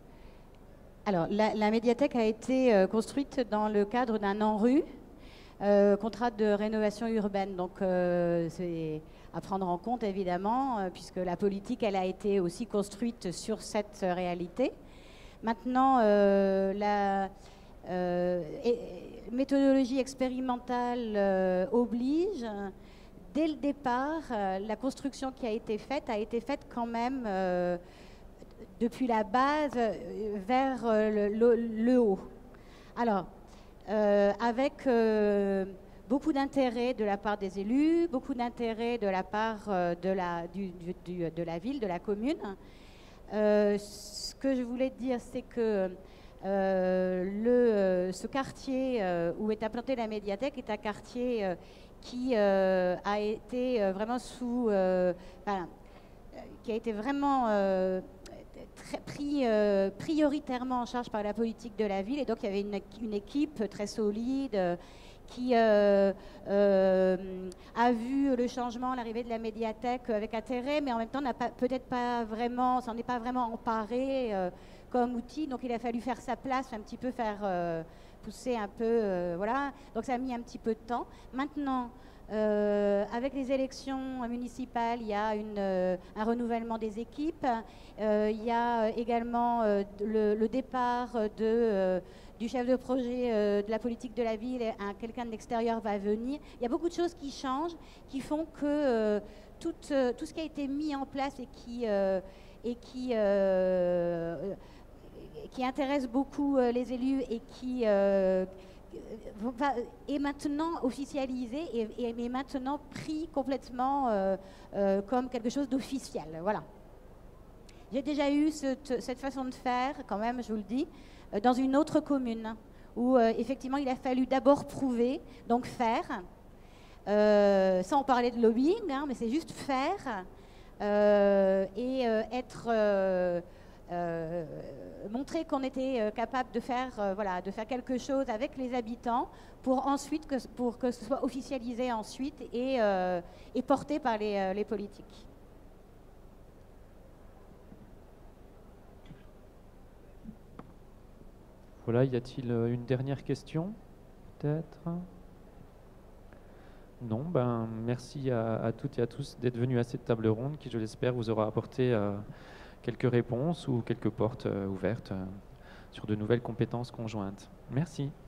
B: alors, la, la médiathèque a été construite dans le cadre d'un ANRU, euh, contrat de rénovation urbaine. Donc, euh, c'est à prendre en compte, évidemment, euh, puisque la politique, elle a été aussi construite sur cette réalité. Maintenant, euh, la euh, et, méthodologie expérimentale euh, oblige. Dès le départ, euh, la construction qui a été faite a été faite quand même euh, depuis la base euh, vers euh, le, le, le haut. Alors, euh, avec euh, beaucoup d'intérêt de la part des élus, beaucoup d'intérêt de la part euh, de, la, du, du, du, de la ville, de la commune. Euh, ce que je voulais dire, c'est que euh, le, ce quartier euh, où est implantée la médiathèque est un quartier euh, qui euh, a été euh, vraiment sous, euh, enfin, qui a été vraiment euh, très, pris euh, prioritairement en charge par la politique de la ville, et donc il y avait une, une équipe très solide euh, qui euh, euh, a vu le changement, l'arrivée de la médiathèque avec intérêt, mais en même temps n'a pas, peut-être pas vraiment, s'en est pas vraiment emparé euh, comme outil, donc il a fallu faire sa place, un petit peu faire euh, pousser un peu, euh, voilà. Donc ça a mis un petit peu de temps. Maintenant, euh, avec les élections municipales, il y a une, euh, un renouvellement des équipes. Euh, il y a également euh, le, le départ de, euh, du chef de projet euh, de la politique de la ville. Un, quelqu'un de l'extérieur va venir. Il y a beaucoup de choses qui changent, qui font que euh, tout, euh, tout ce qui a été mis en place et qui, euh, et qui euh, qui intéresse beaucoup euh, les élus et qui euh, va, est maintenant officialisé et, et est maintenant pris complètement euh, euh, comme quelque chose d'officiel. Voilà. J'ai déjà eu cette, cette façon de faire, quand même, je vous le dis, euh, dans une autre commune où euh, effectivement il a fallu d'abord prouver, donc faire, euh, sans parler de lobbying, hein, mais c'est juste faire euh, et euh, être... Euh, Euh, montrer qu'on était euh, capable de faire, euh, voilà, de faire quelque chose avec les habitants pour ensuite que, pour que ce soit officialisé ensuite et, euh, et porté par les, euh, les politiques.
A: Voilà, y a-t-il une dernière question, peut-être? Non, ben merci à, à toutes et à tous d'être venus à cette table ronde qui, je l'espère, vous aura apporté euh, quelques réponses ou quelques portes euh, ouvertes euh, sur de nouvelles compétences conjointes. Merci.